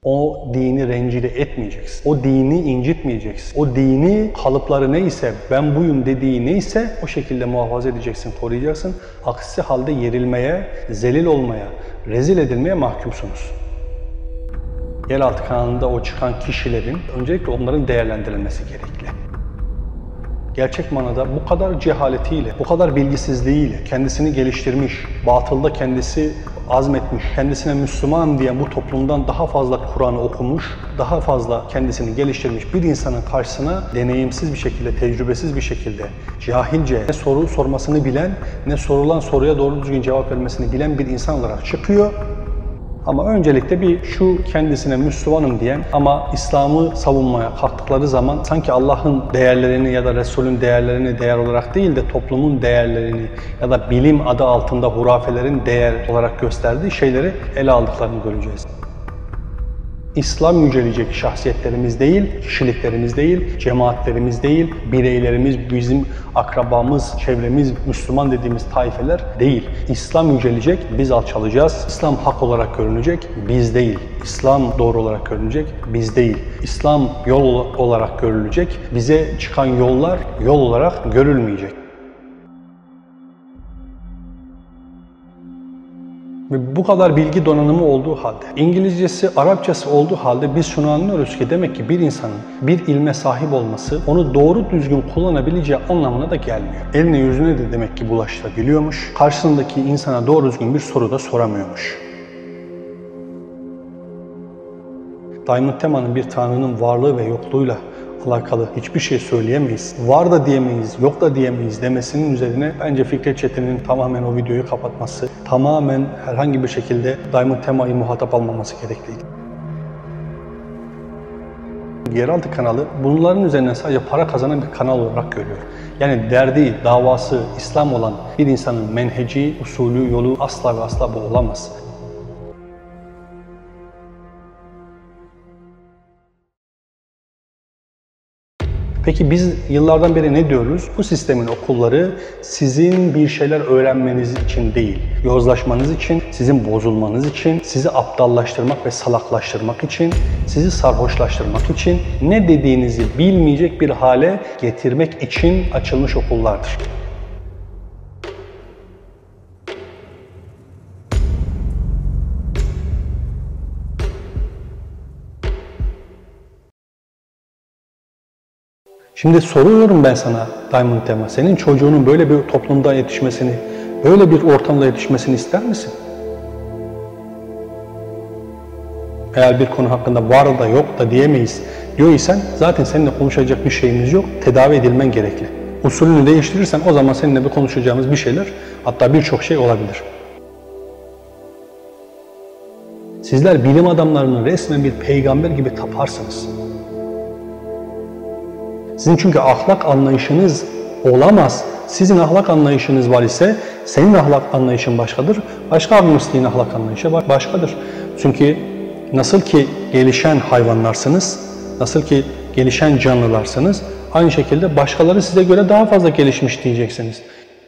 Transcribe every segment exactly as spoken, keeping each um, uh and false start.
O dini rencide etmeyeceksin. O dini incitmeyeceksin. O dini kalıpları neyse, ben buyum dediği neyse o şekilde muhafaza edeceksin, koruyacaksın. Aksi halde yerilmeye, zelil olmaya, rezil edilmeye mahkumsunuz. Yeraltı kanalında o çıkan kişilerin öncelikle onların değerlendirilmesi gerekli. Gerçek manada bu kadar cehaletiyle, bu kadar bilgisizliğiyle kendisini geliştirmiş, batılda kendisi azmetmiş, kendisine Müslüman diyen bu toplumdan daha fazla Kur'an'ı okumuş, daha fazla kendisini geliştirmiş bir insanın karşısına deneyimsiz bir şekilde, tecrübesiz bir şekilde, cahilce ne soru sormasını bilen, ne sorulan soruya doğru düzgün cevap vermesini bilen bir insan olarak çıkıyor. Ama öncelikle bir şu kendisine Müslümanım diyen ama İslam'ı savunmaya kalktıkları zaman sanki Allah'ın değerlerini ya da Resul'ün değerlerini değer olarak değil de toplumun değerlerini ya da bilim adı altında hurafelerin değer olarak gösterdiği şeyleri ele aldıklarını göreceğiz. İslam yücelecek şahsiyetlerimiz değil, kişiliklerimiz değil, cemaatlerimiz değil, bireylerimiz, bizim akrabamız, çevremiz, Müslüman dediğimiz taifeler değil. İslam yücelecek, biz alçalacağız. İslam hak olarak görünecek, biz değil. İslam doğru olarak görünecek, biz değil. İslam yol olarak görülecek, bize çıkan yollar yol olarak görülmeyecek. Ve bu kadar bilgi donanımı olduğu halde, İngilizcesi, Arapçası olduğu halde biz şunu anlıyoruz ki demek ki bir insanın bir ilme sahip olması onu doğru düzgün kullanabileceği anlamına da gelmiyor. Eline yüzüne de demek ki bulaştırabiliyormuş. Karşısındaki insana doğru düzgün bir soru da soramıyormuş. Diamond Tema'nın bir tanrının varlığı ve yokluğuyla alakalı hiçbir şey söyleyemeyiz. Var da diyemeyiz, yok da diyemeyiz demesinin üzerine bence Fikret Çetin'in tamamen o videoyu kapatması, tamamen herhangi bir şekilde Diamond Tema'yı muhatap almaması gerekliydi. Yeraltı kanalı bunların üzerinden sadece para kazanan bir kanal olarak görüyor. Yani derdi, davası İslam olan bir insanın menheci, usulü, yolu asla ve asla bu olamaz. Peki biz yıllardan beri ne diyoruz? Bu sistemin okulları sizin bir şeyler öğrenmeniz için değil, yozlaşmanız için, sizin bozulmanız için, sizi aptallaştırmak ve salaklaştırmak için, sizi sarhoşlaştırmak için, ne dediğinizi bilmeyecek bir hale getirmek için açılmış okullardır. Şimdi soruyorum ben sana Diamond Tema, senin çocuğunun böyle bir toplumda yetişmesini, böyle bir ortamda yetişmesini ister misin? Eğer bir konu hakkında var da yok da diyemeyiz diyorsan zaten seninle konuşacak bir şeyimiz yok, tedavi edilmen gerekli. Usulünü değiştirirsen o zaman seninle bir konuşacağımız bir şeyler, hatta birçok şey olabilir. Sizler bilim adamlarını resmen bir peygamber gibi taparsınız. Sizin çünkü ahlak anlayışınız olamaz. Sizin ahlak anlayışınız var ise senin ahlak anlayışın başkadır. Başka bir Müslümanın ahlak anlayışı başkadır. Çünkü nasıl ki gelişen hayvanlarsınız, nasıl ki gelişen canlılarsınız, aynı şekilde başkaları size göre daha fazla gelişmiş diyeceksiniz.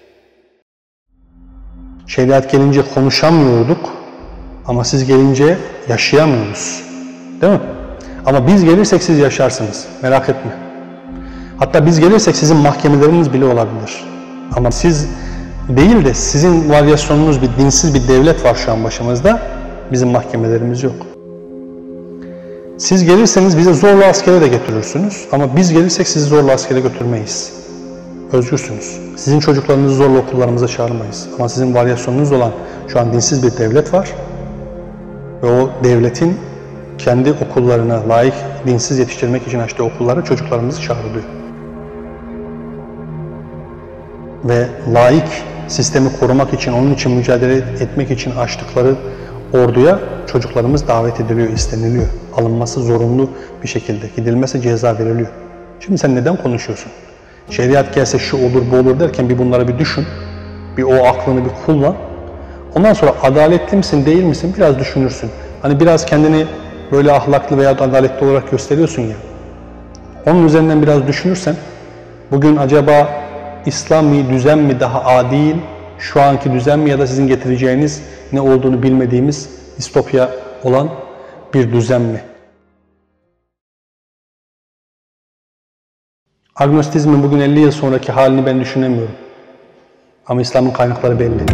Şeriat gelince konuşamıyorduk ama siz gelince yaşayamıyoruz. Değil mi? Ama biz gelirsek siz yaşarsınız. Merak etme. Hatta biz gelirsek sizin mahkemeleriniz bile olabilir. Ama siz değil de sizin varyasyonunuz bir dinsiz bir devlet var şu an başımızda. Bizim mahkemelerimiz yok. Siz gelirseniz bize zorla askere de götürürsünüz. Ama biz gelirsek sizi zorla askere götürmeyiz. Özgürsünüz. Sizin çocuklarınızı zorla okullarımıza çağırmayız. Ama sizin varyasyonunuz olan şu an dinsiz bir devlet var. Ve o devletin kendi okullarına layık dinsiz yetiştirmek için açtığı okullara çocuklarımızı çağırılıyor. Ve laik sistemi korumak için, onun için mücadele etmek için açtıkları orduya çocuklarımız davet ediliyor, isteniliyor. Alınması zorunlu bir şekilde, gidilmesi ceza veriliyor. Şimdi sen neden konuşuyorsun? Şeriat gelse şu olur, bu olur derken bir bunları bir düşün. Bir o aklını bir kullan. Ondan sonra adaletli misin, değil misin biraz düşünürsün. Hani biraz kendini böyle ahlaklı veya adaletli olarak gösteriyorsun ya. Onun üzerinden biraz düşünürsen, bugün acaba İslami düzen mi daha adil, şu anki düzen mi ya da sizin getireceğiniz ne olduğunu bilmediğimiz distopya olan bir düzen mi? Agnostizmin bugün elli yıl sonraki halini ben düşünemiyorum. Ama İslam'ın kaynakları belli.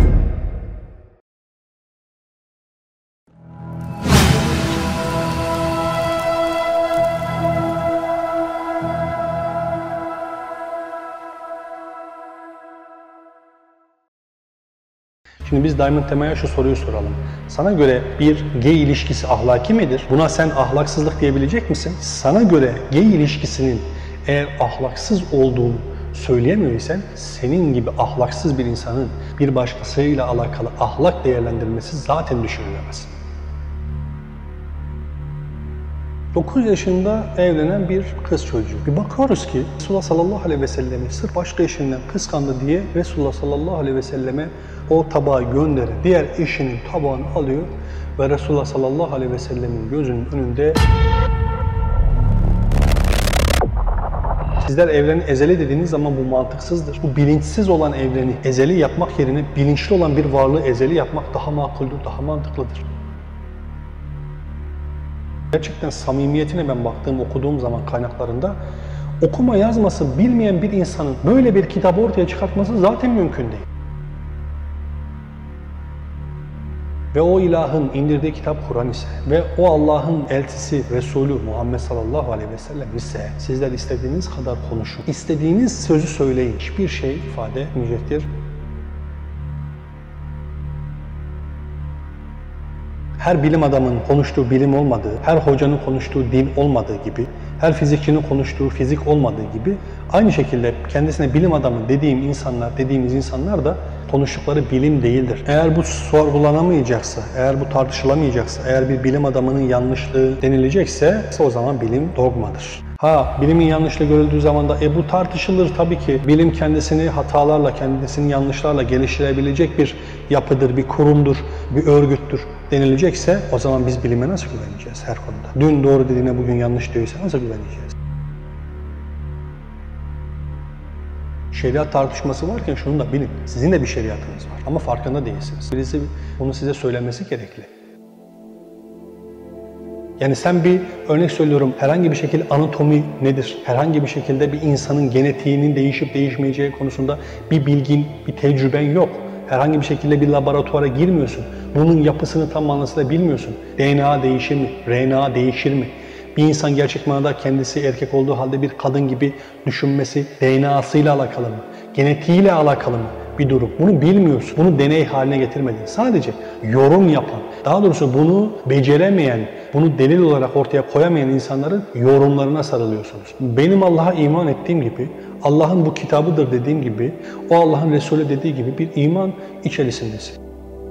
Şimdi biz Diamond Tema'ya şu soruyu soralım. Sana göre bir gay ilişkisi ahlaki midir? Buna sen ahlaksızlık diyebilecek misin? Sana göre gay ilişkisinin eğer ahlaksız olduğunu söyleyemiyor isen, senin gibi ahlaksız bir insanın bir başkasıyla alakalı ahlak değerlendirmesi zaten düşünülemez. dokuz yaşında evlenen bir kız çocuğu. Bir bakıyoruz ki Resulullah sallallahu aleyhi ve sellem'i sırf başka eşinden kıskandı diye Resulullah sallallahu aleyhi ve selleme o tabağı gönderir. Diğer eşinin tabağını alıyor ve Resulullah sallallahu aleyhi ve sellemin gözünün önünde sizler evreni ezeli dediğiniz zaman bu mantıksızdır. Bu bilinçsiz olan evreni ezeli yapmak yerine bilinçli olan bir varlığı ezeli yapmak daha makuldür, daha mantıklıdır. Gerçekten samimiyetine ben baktığım, okuduğum zaman kaynaklarında okuma yazması bilmeyen bir insanın böyle bir kitabı ortaya çıkartması zaten mümkün değil. Ve o ilahın indirdiği kitap Kur'an ise ve o Allah'ın elçisi Resulü Muhammed sallallahu aleyhi ve sellem ise sizler istediğiniz kadar konuşun, istediğiniz sözü söyleyin. Hiçbir şey ifade etmeyecektir. Her bilim adamının konuştuğu bilim olmadığı, her hocanın konuştuğu din olmadığı gibi, her fizikçinin konuştuğu fizik olmadığı gibi aynı şekilde kendisine bilim adamı dediğim insanlar, dediğimiz insanlar da konuştukları bilim değildir. Eğer bu sorgulanamayacaksa, eğer bu tartışılamayacaksa, eğer bir bilim adamının yanlışlığı denilecekse o zaman bilim dogmadır. Ha, bilimin yanlışlığı görüldüğü zaman da e bu tartışılır tabii ki. Bilim kendisini hatalarla, kendisini yanlışlarla geliştirebilecek bir yapıdır, bir kurumdur, bir örgüttür denilecekse o zaman biz bilime nasıl güveneceğiz her konuda? Dün doğru dediğine bugün yanlış diyorsa nasıl güveneceğiz? Şeriat tartışması varken şunu da bilin. Sizin de bir şeriatınız var ama farkında değilsiniz. Birisi bunu size söylemesi gerekli. Yani sen bir örnek söylüyorum, herhangi bir şekilde anatomi nedir? Herhangi bir şekilde bir insanın genetiğinin değişip değişmeyeceği konusunda bir bilgin, bir tecrüben yok. Herhangi bir şekilde bir laboratuvara girmiyorsun. Bunun yapısını tam manasıyla bilmiyorsun. D N A değişir mi? R N A değişir mi? Bir insan gerçek manada kendisi erkek olduğu halde bir kadın gibi düşünmesi D N A'sıyla alakalı mı? Genetiğiyle alakalı mı bir durum? Bunu bilmiyorsun. Bunu deney haline getirmedin. Sadece yorum yapan, daha doğrusu bunu beceremeyen, bunu delil olarak ortaya koyamayan insanların yorumlarına sarılıyorsunuz. Benim Allah'a iman ettiğim gibi, Allah'ın bu kitabıdır dediğim gibi, o Allah'ın Resulü dediği gibi bir iman içerisindesin.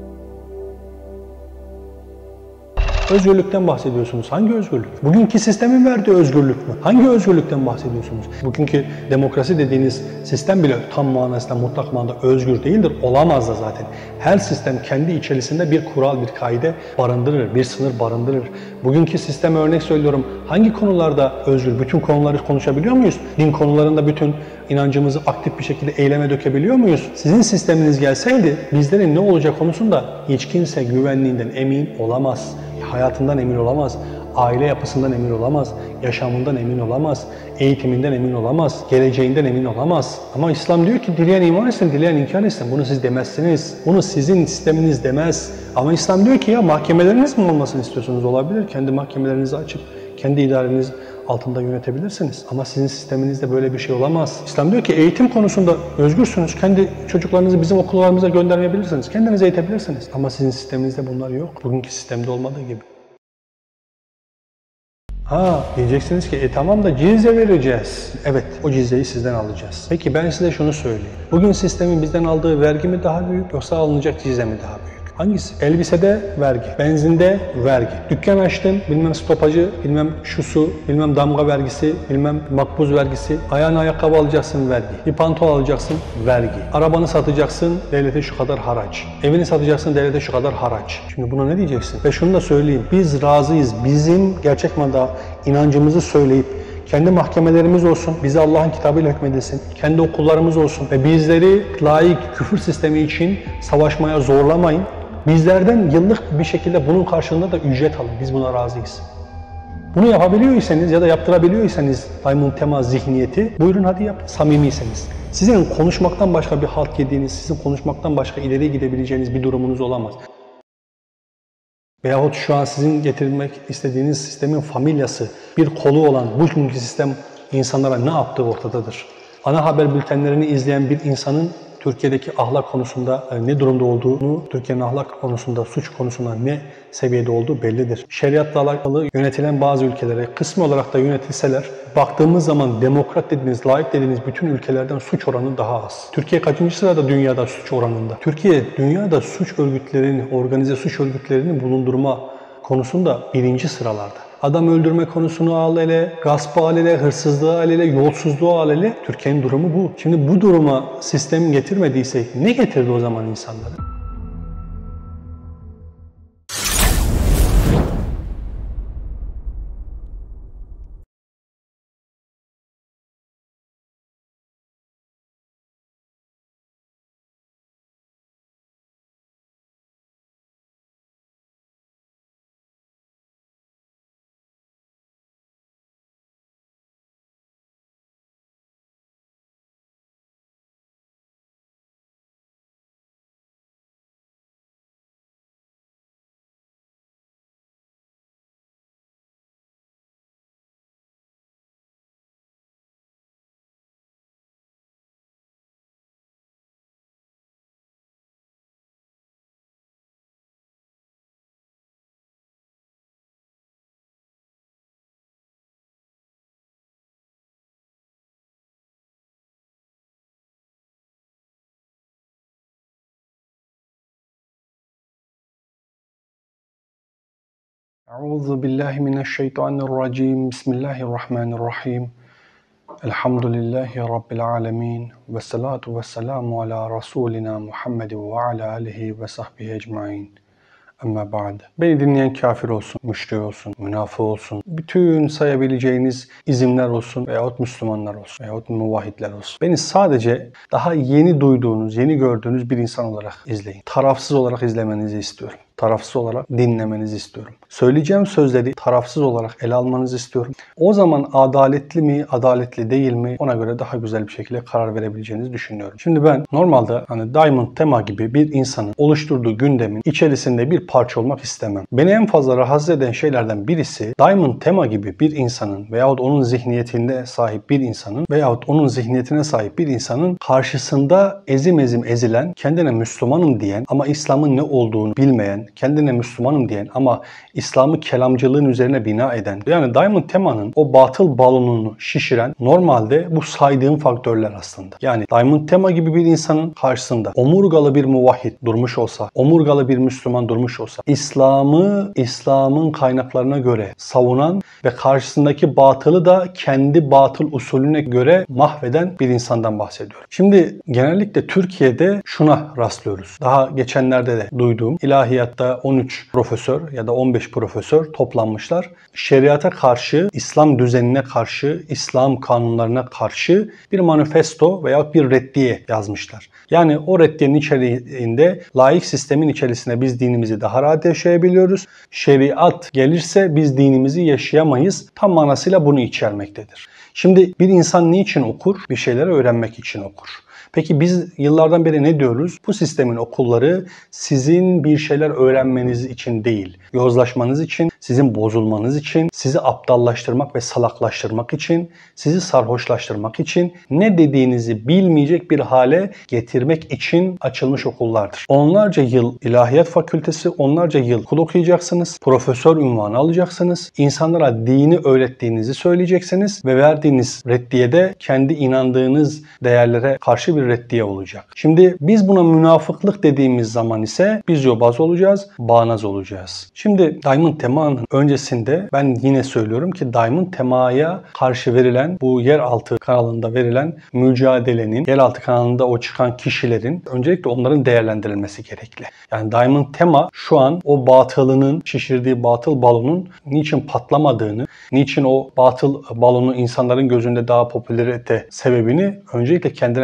Özgürlükten bahsediyorsunuz. Hangi özgürlük? Bugünkü sistemin verdiği özgürlük mü? Hangi özgürlükten bahsediyorsunuz? Bugünkü demokrasi dediğiniz sistem bile tam manasıyla, mutlak manada özgür değildir. Olamaz da zaten. Her sistem kendi içerisinde bir kural, bir kaide barındırır, bir sınır barındırır. Bugünkü sisteme örnek söylüyorum. Hangi konularda özgür? Bütün konuları konuşabiliyor muyuz? Din konularında bütün inancımızı aktif bir şekilde eyleme dökebiliyor muyuz? Sizin sisteminiz gelseydi bizlerin ne olacak konusunda hiç kimse güvenliğinden emin olamaz. Hayatından emin olamaz, aile yapısından emin olamaz, yaşamından emin olamaz, eğitiminden emin olamaz, geleceğinden emin olamaz. Ama İslam diyor ki dileyen iman etsin, dileyen inkar etsin. Bunu siz demezsiniz. Bunu sizin sisteminiz demez. Ama İslam diyor ki ya mahkemeleriniz mi olmasını istiyorsunuz? Olabilir. Kendi mahkemelerinizi açıp kendi idareniz altında yönetebilirsiniz. Ama sizin sisteminizde böyle bir şey olamaz. İslam diyor ki eğitim konusunda özgürsünüz. Kendi çocuklarınızı bizim okullarımıza göndermeyebilirsiniz. Kendiniz eğitebilirsiniz. Ama sizin sisteminizde bunlar yok. Bugünkü sistemde olmadığı gibi. Ha diyeceksiniz ki e tamam da cizye vereceğiz. Evet, o cizyeyi sizden alacağız. Peki ben size şunu söyleyeyim. Bugün sistemin bizden aldığı vergi mi daha büyük yoksa alınacak cizye mi daha büyük? Hangisi? Elbisede vergi, benzinde vergi. Dükkan açtın, bilmem stopajı, bilmem şusu, bilmem damga vergisi, bilmem makbuz vergisi. Ayağına ayakkabı alacaksın vergi. Bir pantol alacaksın vergi. Arabanı satacaksın devlete şu kadar haraç. Evini satacaksın devlete şu kadar haraç. Şimdi buna ne diyeceksin? Ve şunu da söyleyeyim. Biz razıyız. Bizim gerçek manada inancımızı söyleyip kendi mahkemelerimiz olsun, bizi Allah'ın kitabıyla hükmedesin, kendi okullarımız olsun ve bizleri layık küfür sistemi için savaşmaya zorlamayın. Bizlerden yıllık bir şekilde bunun karşılığında da ücret alın. Biz buna razıyız. Bunu yapabiliyorsanız ya da yaptırabiliyorsanız Diamond Tema zihniyeti, buyurun hadi yap. Samimiyseniz. Sizin konuşmaktan başka bir halt yediğiniz, sizin konuşmaktan başka ileriye gidebileceğiniz bir durumunuz olamaz. Veyahut şu an sizin getirmek istediğiniz sistemin familyası, bir kolu olan bu günkü sistem insanlara ne yaptığı ortadadır. Ana haber bültenlerini izleyen bir insanın Türkiye'deki ahlak konusunda ne durumda olduğunu, Türkiye'nin ahlak konusunda, suç konusunda ne seviyede olduğu bellidir. Şeriatla alakalı yönetilen bazı ülkelere, kısmi olarak da yönetilseler, baktığımız zaman demokrat dediğiniz, layık dediğiniz bütün ülkelerden suç oranı daha az. Türkiye kaçıncı sırada dünyada suç oranında? Türkiye, dünyada suç örgütlerini, organize suç örgütlerini bulundurma konusunda birinci sıralarda. Adam öldürme konusunu al ele, gaspı al ele, hırsızlığı al ele, yolsuzluğu al ele. Türkiye'nin durumu bu. Şimdi bu duruma sistem getirmediysek ne getirdi o zaman insanları? Euzu billahi mineşşeytanirracim. Bismillahirrahmanirrahim. Elhamdülillahi Rabbil alemin. Ve salatu ve selamu ala Resulina Muhammedin ve ala alihi ve sahbihi ecmain. Amma ba'd. Beni dinleyen kafir olsun, müşrik olsun, münafık olsun, bütün sayabileceğiniz izimler olsun veyahut Müslümanlar olsun veyahut muvahhidler olsun. Beni sadece daha yeni duyduğunuz, yeni gördüğünüz bir insan olarak izleyin. Tarafsız olarak izlemenizi istiyorum. Tarafsız olarak dinlemenizi istiyorum. Söyleyeceğim sözleri tarafsız olarak ele almanızı istiyorum. O zaman adaletli mi, adaletli değil mi ona göre daha güzel bir şekilde karar verebileceğinizi düşünüyorum. Şimdi ben normalde hani Diamond Tema gibi bir insanın oluşturduğu gündemin içerisinde bir parça olmak istemem. Beni en fazla rahatsız eden şeylerden birisi Diamond Tema gibi bir insanın veyahut onun zihniyetinde sahip bir insanın veyahut onun zihniyetine sahip bir insanın karşısında ezim ezim ezilen, kendine Müslümanım diyen ama İslam'ın ne olduğunu bilmeyen, kendine Müslümanım diyen ama İslam'ı kelamcılığın üzerine bina eden, yani Diamond Tema'nın o batıl balonunu şişiren normalde bu saydığım faktörler aslında. Yani Diamond Tema gibi bir insanın karşısında omurgalı bir muvahhid durmuş olsa, omurgalı bir Müslüman durmuş olsa, İslam'ı İslam'ın kaynaklarına göre savunan ve karşısındaki batılı da kendi batıl usulüne göre mahveden bir insandan bahsediyorum. Şimdi genellikle Türkiye'de şuna rastlıyoruz. Daha geçenlerde de duyduğum ilahiyat on üç profesör ya da on beş profesör toplanmışlar. Şeriata karşı, İslam düzenine karşı, İslam kanunlarına karşı bir manifesto veya bir reddiye yazmışlar. Yani o reddiyenin içeriğinde laik sistemin içerisinde biz dinimizi daha rahat yaşayabiliyoruz. Şeriat gelirse biz dinimizi yaşayamayız. Tam manasıyla bunu içermektedir. Şimdi bir insan niçin okur? Bir şeyleri öğrenmek için okur. Peki biz yıllardan beri ne diyoruz? Bu sistemin okulları sizin bir şeyler öğrenmeniz için değil, yozlaşmanız için, sizin bozulmanız için, sizi aptallaştırmak ve salaklaştırmak için, sizi sarhoşlaştırmak için, ne dediğinizi bilmeyecek bir hale getirmek için açılmış okullardır. Onlarca yıl ilahiyat fakültesi, onlarca yıl okul okuyacaksınız, profesör unvanı alacaksınız, insanlara dini öğrettiğinizi söyleyeceksiniz ve verdiğiniz reddiyede kendi inandığınız değerlere karşı bir reddiye olacak. Şimdi biz buna münafıklık dediğimiz zaman ise biz yobaz olacağız, bağnaz olacağız. Şimdi Diamond Tema'nın öncesinde ben yine söylüyorum ki Diamond Tema'ya karşı verilen bu yeraltı kanalında verilen mücadelenin, yeraltı kanalında o çıkan kişilerin öncelikle onların değerlendirilmesi gerekli. Yani Diamond Tema şu an o batılının, şişirdiği batıl balonun niçin patlamadığını, niçin o batıl balonu insanların gözünde daha popülerite sebebini öncelikle kendine Müslüman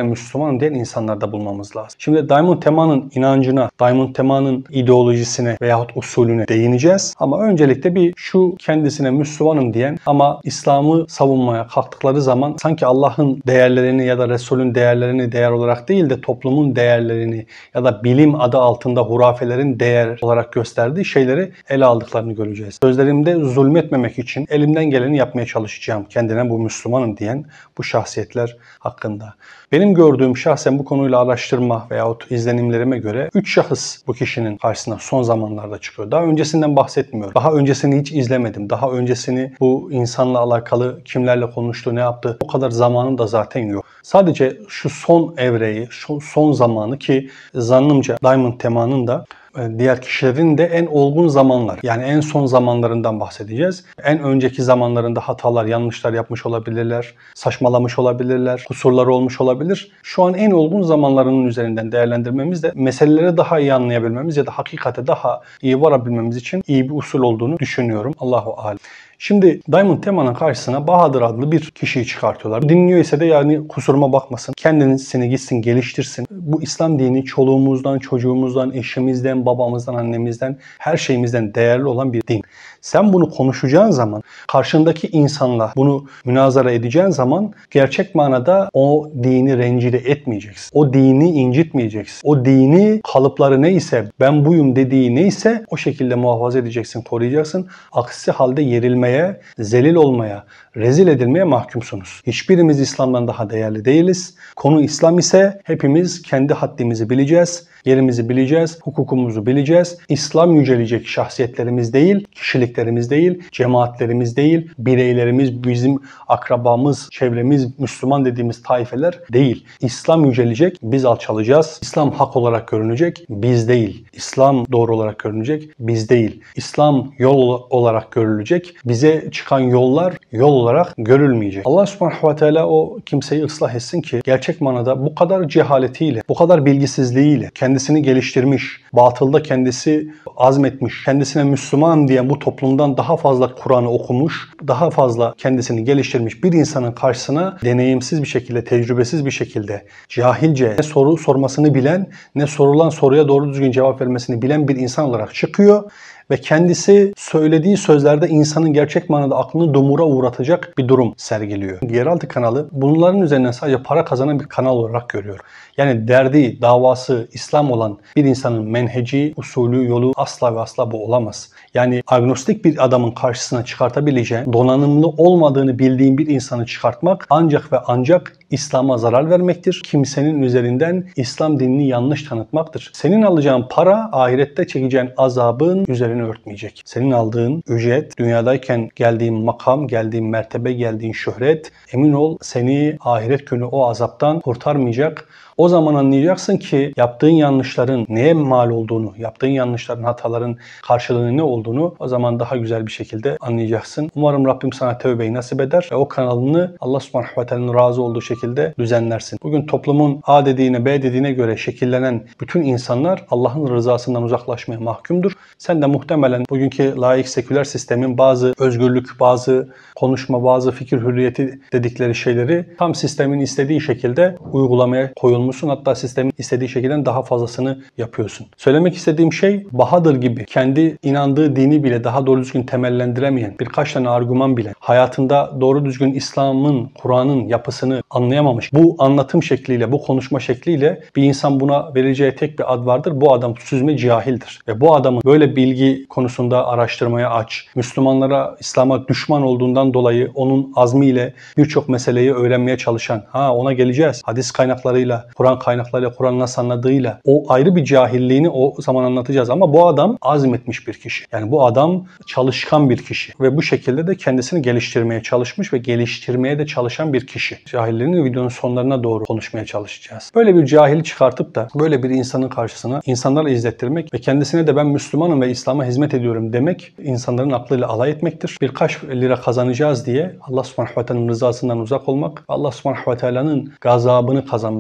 Müslümanım diyen insanlarda bulmamız lazım. Şimdi Diamond Tema'nın inancına, Diamond Tema'nın ideolojisine veyahut usulüne değineceğiz. Ama öncelikle bir şu kendisine Müslümanım diyen ama İslam'ı savunmaya kalktıkları zaman sanki Allah'ın değerlerini ya da Resul'ün değerlerini değer olarak değil de toplumun değerlerini ya da bilim adı altında hurafelerin değer olarak gösterdiği şeyleri ele aldıklarını göreceğiz. Sözlerimde zulmetmemek için elimden geleni yapmaya çalışacağım kendine bu Müslümanım diyen bu şahsiyetler hakkında. Benim gördüğüm şahsen bu konuyla araştırma veyahut izlenimlerime göre üç şahıs bu kişinin karşısına son zamanlarda çıkıyor. Daha öncesinden bahsetmiyorum. Daha öncesini hiç izlemedim. Daha öncesini bu insanla alakalı kimlerle konuştu, ne yaptı o kadar zamanım da zaten yok. Sadece şu son evreyi, şu son zamanı ki zannımca Diamond Tema'nın da diğer kişilerin de en olgun zamanlar, yani en son zamanlarından bahsedeceğiz. En önceki zamanlarında hatalar, yanlışlar yapmış olabilirler, saçmalamış olabilirler, kusurları olmuş olabilir. Şu an en olgun zamanlarının üzerinden değerlendirmemiz de meseleleri daha iyi anlayabilmemiz ya da hakikate daha iyi varabilmemiz için iyi bir usul olduğunu düşünüyorum. Allahu alem. Şimdi Diamond Tema'nın karşısına Bahadır adlı bir kişiyi çıkartıyorlar. Dinliyor ise de yani kusuruma bakmasın. Kendisini gitsin, geliştirsin. Bu İslam dini çoluğumuzdan, çocuğumuzdan, eşimizden, babamızdan, annemizden, her şeyimizden değerli olan bir din. Sen bunu konuşacağın zaman, karşındaki insanla bunu münazara edeceğin zaman gerçek manada o dini rencide etmeyeceksin. O dini incitmeyeceksin. O dini kalıpları neyse, ben buyum dediği neyse o şekilde muhafaza edeceksin, koruyacaksın. Aksi halde yerilmeye, zelil olmaya, rezil edilmeye mahkumsunuz. Hiçbirimiz İslam'dan daha değerli değiliz. Konu İslam ise hepimiz kendi haddimizi bileceğiz, yerimizi bileceğiz, hukukumuzu bileceğiz. İslam yücelecek şahsiyetlerimiz değil, kişiliklerimiz değil, cemaatlerimiz değil, bireylerimiz, bizim akrabamız, çevremiz, Müslüman dediğimiz taifeler değil. İslam yücelecek, biz alçalacağız. İslam hak olarak görünecek, biz değil. İslam doğru olarak görünecek, biz değil. İslam yol olarak görülecek, bize çıkan yollar yol olarak görülmeyecek. Allah subhanahu ve teala o kimseyi ıslah etsin ki gerçek manada bu kadar cehaletiyle, bu kadar bilgisizliğiyle kendisini geliştirmiş, batılda kendisi azmetmiş, kendisine Müslüman diyen bu toplumdan daha fazla Kur'an'ı okumuş, daha fazla kendisini geliştirmiş bir insanın karşısına deneyimsiz bir şekilde, tecrübesiz bir şekilde, cahilce ne soru sormasını bilen, ne sorulan soruya doğru düzgün cevap vermesini bilen bir insan olarak çıkıyor ve kendisi söylediği sözlerde insanın gerçek manada aklını dumura uğratacak bir durum sergiliyor. Yeraltı kanalı bunların üzerinden sadece para kazanan bir kanal olarak görüyor. Yani derdi, davası İslam olan bir insanın menheci, usulü, yolu asla ve asla bu olamaz. Yani agnostik bir adamın karşısına çıkartabileceğin, donanımlı olmadığını bildiğin bir insanı çıkartmak ancak ve ancak İslam'a zarar vermektir. Kimsenin üzerinden İslam dinini yanlış tanıtmaktır. Senin alacağın para ahirette çekeceğin azabın üzerini örtmeyecek. Senin aldığın ücret, dünyadayken geldiğin makam, geldiğin mertebe, geldiğin şöhret, emin ol seni ahiret günü o azaptan kurtarmayacak. O zaman anlayacaksın ki yaptığın yanlışların neye mal olduğunu, yaptığın yanlışların, hataların karşılığının ne olduğunu o zaman daha güzel bir şekilde anlayacaksın. Umarım Rabbim sana tövbeyi nasip eder ve o kanalını Allah subhanahu ve teala'nın razı olduğu şekilde düzenlersin. Bugün toplumun A dediğine, B dediğine göre şekillenen bütün insanlar Allah'ın rızasından uzaklaşmaya mahkumdur. Sen de muhtemelen bugünkü laik seküler sistemin bazı özgürlük, bazı konuşma, bazı fikir hürriyeti dedikleri şeyleri tam sistemin istediği şekilde uygulamaya koyulmuşsun. Hatta sistemin istediği şekilde daha fazlasını yapıyorsun. Söylemek istediğim şey Bahadır gibi kendi inandığı dini bile daha doğru düzgün temellendiremeyen birkaç tane argüman bile hayatında doğru düzgün İslam'ın, Kur'an'ın yapısını anlayamamış. Bu anlatım şekliyle, bu konuşma şekliyle bir insan buna vereceği tek bir ad vardır. Bu adam süzme cahildir. Ve bu adamın böyle bilgi konusunda araştırmaya aç, Müslümanlara, İslam'a düşman olduğundan dolayı onun azmiyle birçok meseleyi öğrenmeye çalışan, ha ona geleceğiz. Hadis kaynaklarıyla, Kur'an kaynaklarıyla, Kur'an nasıl anladığıyla o ayrı bir cahilliğini o zaman anlatacağız. Ama bu adam azmetmiş bir kişi. Yani bu adam çalışkan bir kişi. Ve bu şekilde de kendisini geliştirmeye çalışmış ve geliştirmeye de çalışan bir kişi. Cahillerin videonun sonlarına doğru konuşmaya çalışacağız. Böyle bir cahili çıkartıp da böyle bir insanın karşısına insanlara izlettirmek ve kendisine de ben Müslümanım ve İslam'a hizmet ediyorum demek insanların aklıyla alay etmektir. Birkaç lira kazanacağız diye Allah subhanahu ve teala'nın rızasından uzak olmak, Allah subhanahu ve teala'nın gazabını kazanmaktır.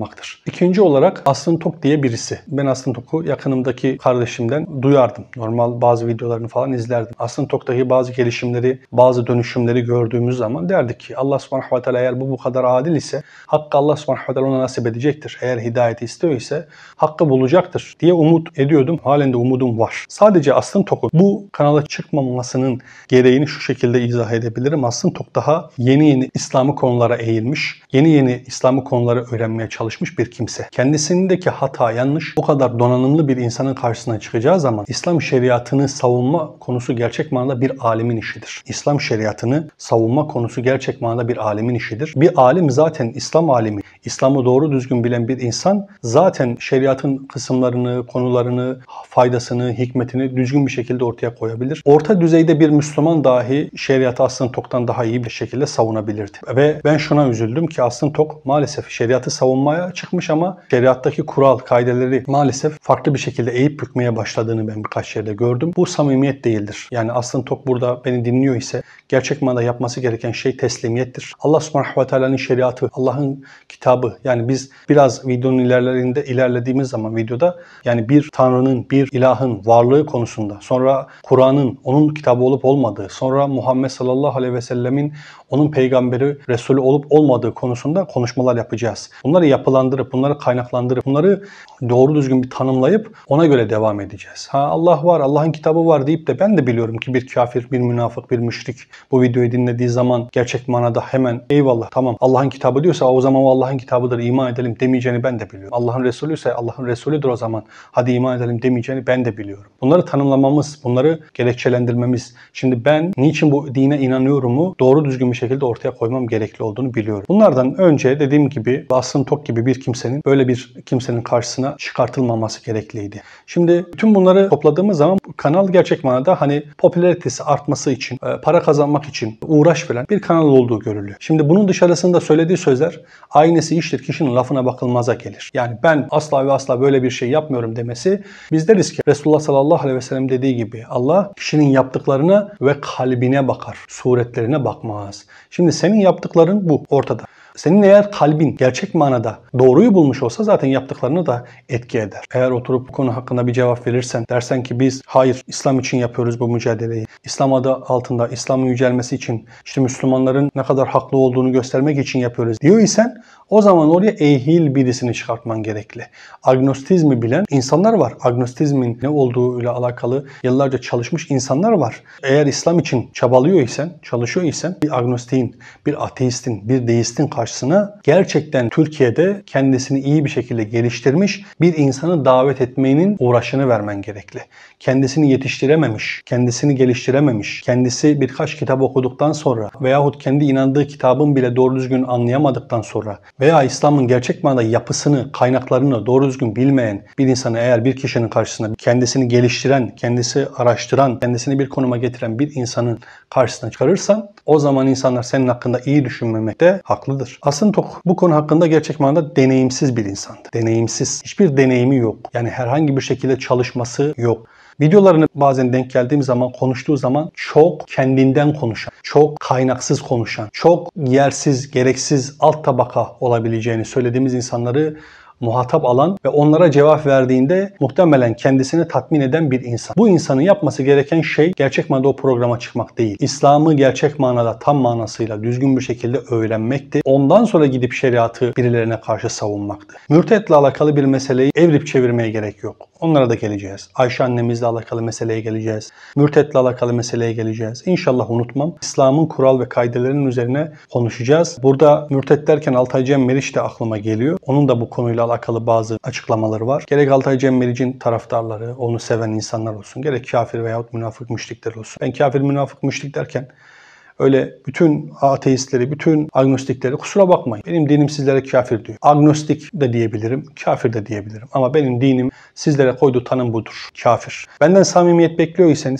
İkinci olarak Aslan Tok diye birisi. Ben Aslan Tok'u yakınımdaki kardeşimden duyardım. Normal bazı videolarını falan izlerdim. Aslan Tok'taki bazı gelişimleri, bazı dönüşümleri gördüğümüz zaman derdik ki Allah subhanahu ve teala eğer bu bu kadar adil ise hakkı Allah subhanahu ve teala ona nasip edecektir. Eğer hidayeti istiyor ise hakkı bulacaktır diye umut ediyordum. Halen de umudum var. Sadece Aslan Tok'un bu kanala çıkmamasının gereğini şu şekilde izah edebilirim. Aslan Tok daha yeni yeni İslami konulara eğilmiş, yeni yeni İslami konuları öğrenmeye çalışmış bir kimse. Kendisindeki hata, yanlış, bu kadar donanımlı bir insanın karşısına çıkacağı zaman İslam şeriatını savunma konusu gerçek manada bir alimin işidir. İslam şeriatını savunma konusu gerçek manada bir alimin işidir. Bir alim zaten İslam alimi, İslam'ı doğru düzgün bilen bir insan zaten şeriatın kısımlarını, konularını, faydasını, hikmetini düzgün bir şekilde ortaya koyabilir. Orta düzeyde bir Müslüman dahi şeriatı Aslan Tok'tan daha iyi bir şekilde savunabilirdi. Ve ben şuna üzüldüm ki Aslan Tok maalesef şeriatı savunmaya çıkmış ama şeriattaki kural, kaideleri maalesef farklı bir şekilde eğip bükmeye başladığını ben birkaç yerde gördüm. Bu samimiyet değildir. Yani Aslan Tok burada beni dinliyor ise gerçek manada yapması gereken şey teslimiyettir. Allah subhanahu ve teala'nın şeriatı, Allah'ın kitabı, yani biz biraz videonun ilerlerinde ilerlediğimiz zaman videoda yani bir tanrının, bir ilahın varlığı konusunda, sonra Kur'an'ın onun kitabı olup olmadığı, sonra Muhammed sallallahu aleyhi ve sellemin onun peygamberi, Resulü olup olmadığı konusunda konuşmalar yapacağız. Bunları yapılandırıp, bunları kaynaklandırıp, bunları doğru düzgün bir tanımlayıp ona göre devam edeceğiz. Ha Allah var, Allah'ın kitabı var deyip de ben de biliyorum ki bir kafir, bir münafık, bir müşrik bu videoyu dinlediği zaman gerçek manada hemen eyvallah tamam Allah'ın kitabı diyorsa o zaman o Allah'ın kitabıdır, iman edelim demeyeceğini ben de biliyorum. Allah'ın Resulü ise Allah'ın Resulüdür o zaman hadi iman edelim demeyeceğini ben de biliyorum. Bunları tanımlamamız, bunları gerekçelendirmemiz. Şimdi ben niçin bu dine inanıyorumu doğru düzgün bir şekilde ortaya koymam gerekli olduğunu biliyorum. Bunlardan önce dediğim gibi Aslan Tok gibi bir kimsenin böyle bir kimsenin karşısına çıkartılmaması gerekliydi. Şimdi bütün bunları topladığımız zaman kanal gerçek manada hani popülaritesi artması için, para kazanmak için uğraş veren bir kanal olduğu görülüyor. Şimdi bunun dışarısında söylediği sözler aynesi iştir kişinin lafına bakılmaza gelir. Yani ben asla ve asla böyle bir şey yapmıyorum demesi biz deriz ki Resulullah sallallahu aleyhi ve sellem dediği gibi Allah kişinin yaptıklarına ve kalbine bakar. Suretlerine bakmaz. Şimdi senin yaptıkların bu ortada. Senin eğer kalbin gerçek manada doğruyu bulmuş olsa zaten yaptıklarını da etki eder. Eğer oturup bu konu hakkında bir cevap verirsen, dersen ki biz hayır İslam için yapıyoruz bu mücadeleyi. İslam adı altında İslam'ın yücelmesi için, işte Müslümanların ne kadar haklı olduğunu göstermek için yapıyoruz diyor isen o zaman oraya ehil birisini çıkartman gerekli. Agnostizmi bilen insanlar var. Agnostizmin ne olduğuyla alakalı yıllarca çalışmış insanlar var. Eğer İslam için çabalıyor isen, çalışıyor isen bir agnostiğin, bir ateistin, bir deistin karşısına gerçekten Türkiye'de kendisini iyi bir şekilde geliştirmiş bir insanı davet etmenin uğraşını vermen gerekli. Kendisini yetiştirememiş, kendisini geliştirememiş, kendisi birkaç kitap okuduktan sonra veyahut kendi inandığı kitabın bile doğru düzgün anlayamadıktan sonra veya İslam'ın gerçek manada yapısını, kaynaklarını doğru düzgün bilmeyen bir insanı eğer bir kişinin karşısına kendisini geliştiren, kendisi araştıran, kendisini bir konuma getiren bir insanın karşısına çıkarırsan o zaman insanlar senin hakkında iyi düşünmemekte haklıdır. Aslan Tok bu konu hakkında gerçek manada deneyimsiz bir insandı. Deneyimsiz. Hiçbir deneyimi yok. Yani herhangi bir şekilde çalışması yok. Videolarını bazen denk geldiğim zaman, konuştuğu zaman çok kendinden konuşan, çok kaynaksız konuşan, çok yersiz, gereksiz alt tabaka olabileceğini söylediğimiz insanları muhatap alan ve onlara cevap verdiğinde muhtemelen kendisini tatmin eden bir insan. Bu insanın yapması gereken şey gerçek manada o programa çıkmak değil. İslam'ı gerçek manada tam manasıyla düzgün bir şekilde öğrenmekti. Ondan sonra gidip şeriatı birilerine karşı savunmaktı. Mürtetle alakalı bir meseleyi evrip çevirmeye gerek yok. Onlara da geleceğiz. Ayşe annemizle alakalı meseleye geleceğiz. Mürtetle alakalı meseleye geleceğiz. İnşallah unutmam. İslam'ın kural ve kaidelerinin üzerine konuşacağız. Burada mürtet derken Altay Cem Meriç de aklıma geliyor. Onun da bu konuyla alakalı bazı açıklamaları var. Gerek Altay Cem Meriç'in taraftarları, onu seven insanlar olsun. Gerek kafir veyahut münafık müşrikler olsun. Ben kafir, münafık, müşrik derken öyle bütün ateistleri, bütün agnostikleri kusura bakmayın. Benim dinim sizlere kafir diyor. Agnostik de diyebilirim, kafir de diyebilirim. Ama benim dinim sizlere koyduğu tanım budur. Kafir. Benden samimiyet bekliyorsanız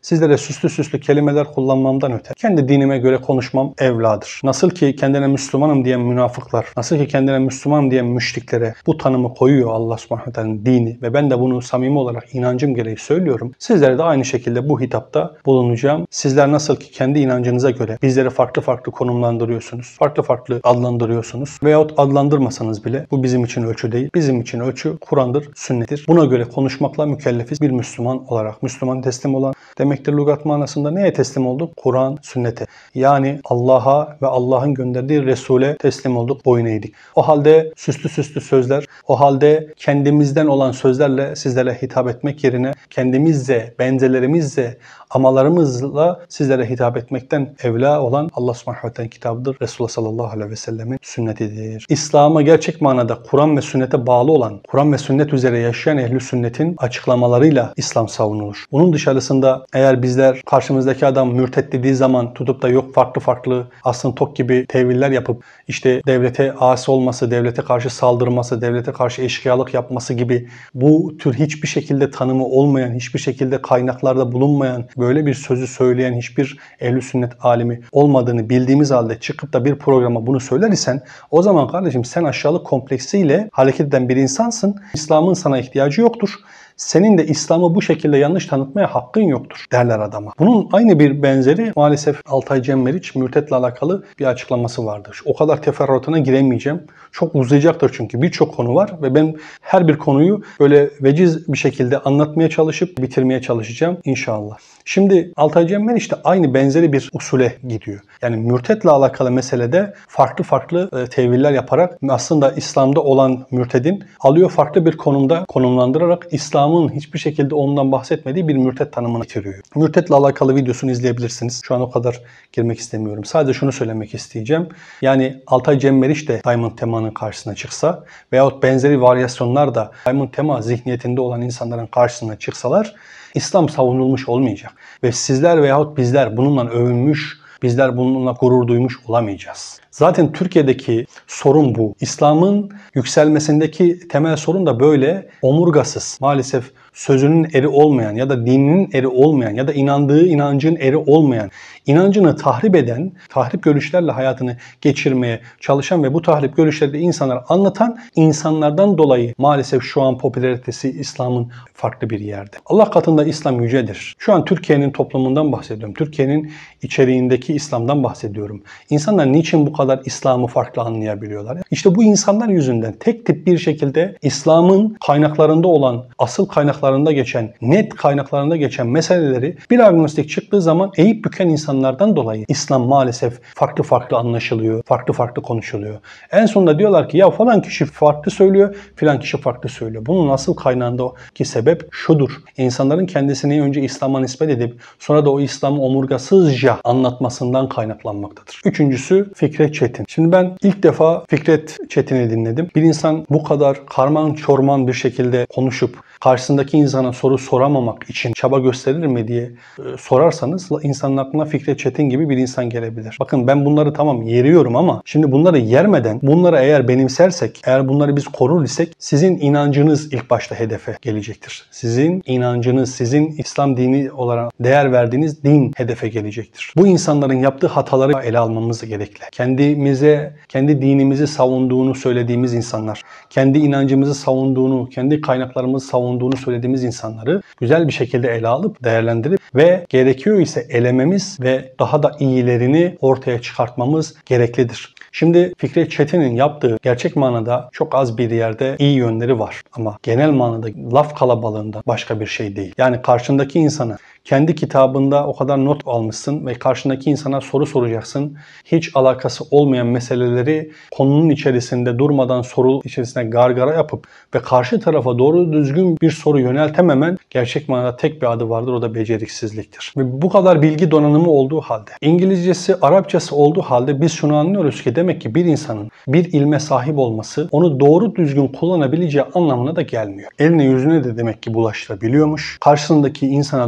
sizlere süslü süslü kelimeler kullanmamdan öte kendi dinime göre konuşmam evladır. Nasıl ki kendine Müslümanım diyen münafıklar, nasıl ki kendine Müslümanım diyen müşriklere bu tanımı koyuyor Allah subhanahu teala'nın dini ve ben de bunu samimi olarak inancım gereği söylüyorum. Sizlere de aynı şekilde bu hitapta bulunacağım. Sizler nasıl ki kendi inancınıza göre bizleri farklı farklı konumlandırıyorsunuz, farklı farklı adlandırıyorsunuz veyahut adlandırmasanız bile bu bizim için ölçü değil. Bizim için ölçü Kur'an'dır, sünnettir. Buna göre konuşmakla mükellefiz bir Müslüman olarak. Müslüman teslim olan demektir lügat manasında. Neye teslim olduk? Kur'an, sünnete. Yani Allah'a ve Allah'ın gönderdiği Resul'e teslim olduk, boyun eğdik. O halde süslü süslü sözler, o halde kendimizden olan sözlerle sizlere hitap etmek yerine kendimizle, benzerlerimizle, amalarımızla sizlere hitap etmekten evla olan Allah subhanahu ve teala kitabıdır. Resulullah sallallahu aleyhi ve sellemin sünnetidir. İslam'a gerçek manada Kur'an ve sünnete bağlı olan, Kur'an ve sünnet üzere yaşayan ehl-i sünnetin açıklamalarıyla İslam savunulur. Bunun dışarısında eğer bizler karşımızdaki adam mürted dediği zaman tutup da yok farklı farklı aslında tok gibi teviller yapıp işte devlete asi olması, devlete karşı saldırması, devlete karşı eşkıyalık yapması gibi bu tür hiçbir şekilde tanımı olmayan, hiçbir şekilde kaynaklarda bulunmayan, böyle bir sözü söyleyen hiçbir ehl-i sünnet alimi olmadığını bildiğimiz halde çıkıp da bir programa bunu söyler isen o zaman kardeşim sen aşağılık kompleksiyle hareket eden bir insansın. İslam'ın sana ihtiyacı yoktur. Senin de İslam'ı bu şekilde yanlış tanıtmaya hakkın yoktur derler adama. Bunun aynı bir benzeri maalesef Altay Cem Meriç mürtetle alakalı bir açıklaması vardır. O kadar teferruatına giremeyeceğim. Çok uzayacaktır çünkü birçok konu var ve ben her bir konuyu böyle veciz bir şekilde anlatmaya çalışıp bitirmeye çalışacağım inşallah. Şimdi Altay Cem Meriç de aynı benzeri bir usule gidiyor. Yani mürtetle alakalı meselede farklı farklı e, teviller yaparak aslında İslam'da olan mürtedin alıyor farklı bir konumda konumlandırarak İslam'ın hiçbir şekilde ondan bahsetmediği bir mürted tanımını getiriyor. Mürtetle alakalı videosunu izleyebilirsiniz. Şu an o kadar girmek istemiyorum. Sadece şunu söylemek isteyeceğim. Yani Altay Cem Meriç de Diamond Tema'nın karşısına çıksa veyahut benzeri varyasyonlar da Diamond Tema zihniyetinde olan insanların karşısına çıksalar İslam savunulmuş olmayacak. Ve sizler veyahut bizler bununla övünmüş, bizler bununla gurur duymuş olamayacağız. Zaten Türkiye'deki sorun bu. İslam'ın yükselmesindeki temel sorun da böyle omurgasız, maalesef sözünün eri olmayan ya da dininin eri olmayan ya da inandığı inancın eri olmayan, inancını tahrip eden, tahrip görüşlerle hayatını geçirmeye çalışan ve bu tahrip görüşleri de insanlara anlatan insanlardan dolayı maalesef şu an popülaritesi İslam'ın farklı bir yerde. Allah katında İslam yücedir. Şu an Türkiye'nin toplumundan bahsediyorum. Türkiye'nin içeriğindeki İslam'dan bahsediyorum. İnsanlar niçin bu kadar İslam'ı farklı anlayabiliyorlar? İşte bu insanlar yüzünden tek tip bir şekilde İslam'ın kaynaklarında olan, asıl kaynaklarında geçen, net kaynaklarında geçen meseleleri bir agnostik çıktığı zaman eğip büken insanlardan dolayı İslam maalesef farklı farklı anlaşılıyor, farklı farklı konuşuluyor. En sonunda diyorlar ki ya falan kişi farklı söylüyor, filan kişi farklı söylüyor. Bunun asıl kaynağındaki sebep şudur. İnsanların kendisini önce İslam'a nispet edip sonra da o İslam'ı omurgasızca anlatmasından kaynaklanmaktadır. Üçüncüsü Fikret Çetin. Şimdi ben ilk defa Fikret Çetin'i dinledim. Bir insan bu kadar karman çorman bir şekilde konuşup karşısındaki insana soru soramamak için çaba gösterir mi diye e, sorarsanız insanın aklına Fikret Çetin gibi bir insan gelebilir. Bakın ben bunları tamam yeriyorum ama şimdi bunları yermeden bunları eğer benimsersek, eğer bunları biz korur isek sizin inancınız ilk başta hedefe gelecektir. Sizin inancınız, sizin İslam dini olarak değer verdiğiniz din hedefe gelecektir. Bu insanların yaptığı hataları ele almamız gerekli. Kendimize, kendi dinimizi savunduğunu söylediğimiz insanlar, kendi inancımızı savunduğunu, kendi kaynaklarımızı savunduğunu söylediğimiz insanları güzel bir şekilde ele alıp değerlendirip ve gerekiyor ise elememiz ve daha da iyilerini ortaya çıkartmamız gereklidir. Şimdi Fikret Çetin'in yaptığı gerçek manada çok az bir yerde iyi yönleri var ama genel manada laf kalabalığında başka bir şey değil. Yani karşındaki insana kendi kitabında o kadar not almışsın ve karşındaki insana soru soracaksın. Hiç alakası olmayan meseleleri konunun içerisinde durmadan soru içerisinde gargara yapıp ve karşı tarafa doğru düzgün bir soru yöneltememen gerçek manada tek bir adı vardır, o da beceriksizliktir. Ve bu kadar bilgi donanımı olduğu halde, İngilizcesi, Arapçası olduğu halde biz şunu anlıyoruz ki demek ki bir insanın bir ilme sahip olması onu doğru düzgün kullanabileceği anlamına da gelmiyor. Eline yüzüne de demek ki bulaştırabiliyormuş. Karşısındaki insana doğru düzgün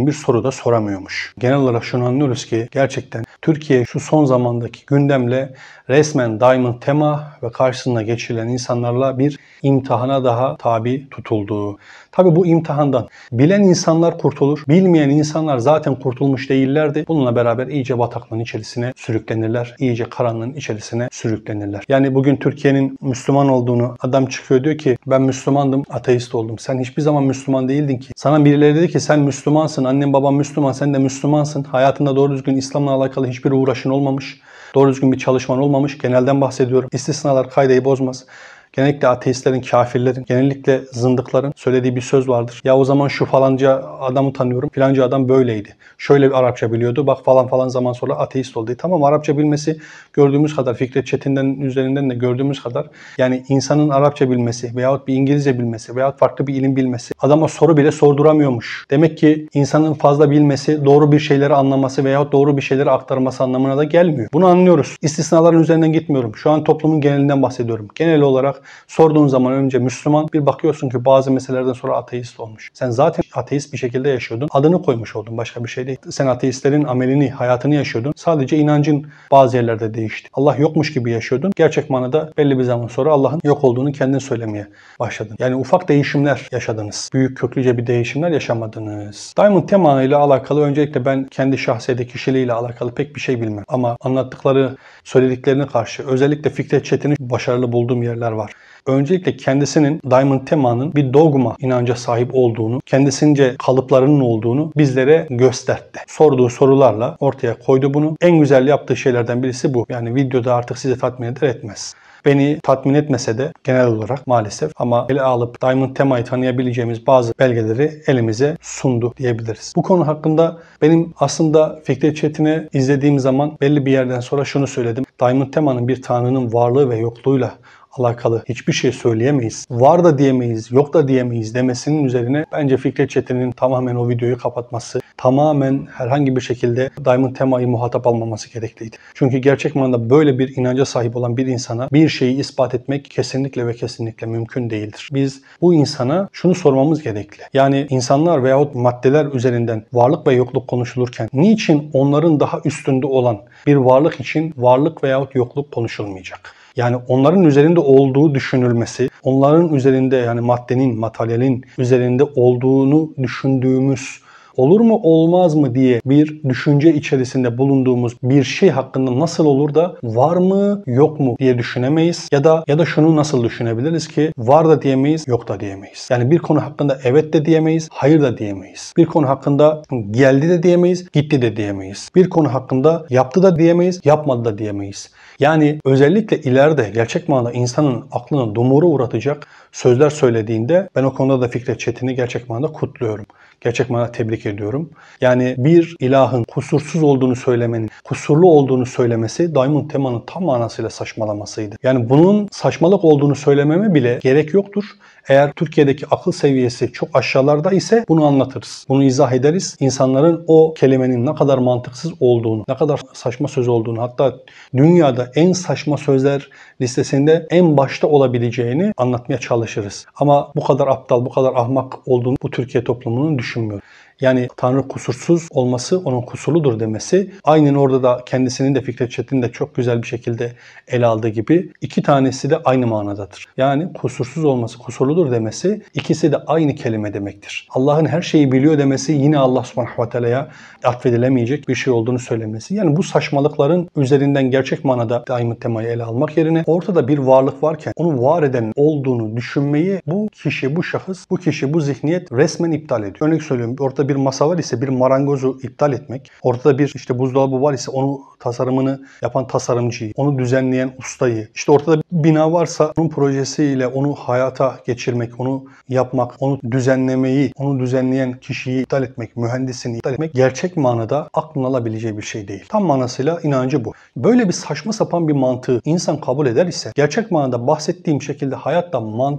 bir soru da soramıyormuş. Genel olarak şunu anlıyoruz ki gerçekten Türkiye şu son zamandaki gündemle resmen Diamond Tema ve karşısına geçirilen insanlarla bir imtihana daha tabi tutulduğu. Tabi bu imtihandan bilen insanlar kurtulur, bilmeyen insanlar zaten kurtulmuş değillerdi. Bununla beraber iyice bataklığın içerisine sürüklenirler, iyice karanlığın içerisine sürüklenirler. Yani bugün Türkiye'nin Müslüman olduğunu adam çıkıyor diyor ki ben Müslümandım, ateist oldum. Sen hiçbir zaman Müslüman değildin ki. Sana birileri dedi ki sen Müslümansın, annen baban Müslüman, sen de Müslümansın. Hayatında doğru düzgün İslam'la alakalı hiçbir uğraşın olmamış. Doğru düzgün bir çalışman olmamış. Genelden bahsediyorum. İstisnalar kaideyi bozmaz. Genellikle ateistlerin, kafirlerin, genellikle zındıkların söylediği bir söz vardır. Ya o zaman şu falanca adamı tanıyorum, filanca adam böyleydi. Şöyle bir Arapça biliyordu, bak falan falan zaman sonra ateist oldu. Tamam, Arapça bilmesi gördüğümüz kadar, Fikret Çetin'den üzerinden de gördüğümüz kadar, yani insanın Arapça bilmesi veyahut bir İngilizce bilmesi veyahut farklı bir ilim bilmesi adama soru bile sorduramıyormuş. Demek ki insanın fazla bilmesi, doğru bir şeyleri anlaması veyahut doğru bir şeyleri aktarması anlamına da gelmiyor. Bunu anlıyoruz. İstisnaların üzerinden gitmiyorum. Şu an toplumun genelinden bahsediyorum. Genel olarak sorduğun zaman önce Müslüman, bir bakıyorsun ki bazı meselelerden sonra ateist olmuş. Sen zaten ateist bir şekilde yaşıyordun. Adını koymuş oldun. Başka bir şey değil. Sen ateistlerin amelini, hayatını yaşıyordun. Sadece inancın bazı yerlerde değişti. Allah yokmuş gibi yaşıyordun. Gerçek manada belli bir zaman sonra Allah'ın yok olduğunu kendin söylemeye başladın. Yani ufak değişimler yaşadınız. Büyük köklüce bir değişimler yaşamadınız. Diamond Tema ile alakalı öncelikle ben kendi şahsiyeti kişiliğiyle alakalı pek bir şey bilmem. Ama anlattıkları, söylediklerine karşı özellikle Fikret Çetin'i başarılı bulduğum yerler var. Öncelikle kendisinin Diamond Tema'nın bir dogma inanca sahip olduğunu, kendisince kalıplarının olduğunu bizlere gösterdi. Sorduğu sorularla ortaya koydu bunu. En güzel yaptığı şeylerden birisi bu. Yani videoda artık sizi tatmin eder etmez. Beni tatmin etmese de genel olarak maalesef, ama ele alıp Diamond Tema'yı tanıyabileceğimiz bazı belgeleri elimize sundu diyebiliriz. Bu konu hakkında benim aslında Fikret Çetin'i izlediğim zaman belli bir yerden sonra şunu söyledim. Diamond Tema'nın bir tanrının varlığı ve yokluğuyla alakalı hiçbir şey söyleyemeyiz. Var da diyemeyiz, yok da diyemeyiz demesinin üzerine bence Fikret Çetin'in tamamen o videoyu kapatması, tamamen herhangi bir şekilde Diamond Tema'yı muhatap almaması gerekliydi. Çünkü gerçek manada böyle bir inanca sahip olan bir insana bir şeyi ispat etmek kesinlikle ve kesinlikle mümkün değildir. Biz bu insana şunu sormamız gerekli. Yani insanlar veyahut maddeler üzerinden varlık ve yokluk konuşulurken niçin onların daha üstünde olan bir varlık için varlık veyahut yokluk konuşulmayacak? Yani onların üzerinde olduğu düşünülmesi, onların üzerinde, yani maddenin, materyalin üzerinde olduğunu düşündüğümüz, olur mu olmaz mı diye bir düşünce içerisinde bulunduğumuz bir şey hakkında nasıl olur da var mı yok mu diye düşünemeyiz, ya da ya da şunu nasıl düşünebiliriz ki var da diyemeyiz, yok da diyemeyiz. Yani bir konu hakkında evet de diyemeyiz, hayır da diyemeyiz. Bir konu hakkında geldi de diyemeyiz, gitti de diyemeyiz. Bir konu hakkında yaptı da diyemeyiz, yapmadı da diyemeyiz. Yani özellikle ileride gerçek manada insanın aklına dumura uğratacak sözler söylediğinde ben o konuda da Fikret Çetin'i gerçek manada kutluyorum. Gerçek manada tebrik ediyorum. Yani bir ilahın kusursuz olduğunu söylemenin, kusurlu olduğunu söylemesi Diamond Tema'nın tam manasıyla saçmalamasıydı. Yani bunun saçmalık olduğunu söylememe bile gerek yoktur. Eğer Türkiye'deki akıl seviyesi çok aşağılarda ise bunu anlatırız. Bunu izah ederiz. İnsanların o kelimenin ne kadar mantıksız olduğunu, ne kadar saçma söz olduğunu, hatta dünyada en saçma sözler listesinde en başta olabileceğini anlatmaya çalışırız. Ama bu kadar aptal, bu kadar ahmak olduğunu bu Türkiye toplumunun düşünmüyor. Yani Tanrı kusursuz olması onun kusurludur demesi, aynen orada da kendisinin de Fikret Çetin de çok güzel bir şekilde ele aldığı gibi iki tanesi de aynı manadadır. Yani kusursuz olması, kusurludur demesi, ikisi de aynı kelime demektir. Allah'ın her şeyi biliyor demesi yine Allah subhanahu ve teala'ya atfedilemeyecek bir şey olduğunu söylemesi. Yani bu saçmalıkların üzerinden gerçek manada Diamond Tema'yı ele almak yerine ortada bir varlık varken onu var eden olduğunu düşünmeyi bu kişi, bu şahıs, bu kişi, bu zihniyet resmen iptal ediyor. Örnek söylüyorum, ortada bir masa var ise bir marangozu iptal etmek, ortada bir işte buzdolabı var ise onu tasarımını yapan tasarımcıyı, onu düzenleyen ustayı, işte ortada bir bina varsa onun projesiyle onu hayata geçirmek, onu yapmak, onu düzenlemeyi, onu düzenleyen kişiyi iptal etmek, mühendisini iptal etmek gerçek manada aklın alabileceği bir şey değil. Tam manasıyla inancı bu. Böyle bir saçma sapan bir mantığı insan kabul eder ise gerçek manada bahsettiğim şekilde hayatta mantık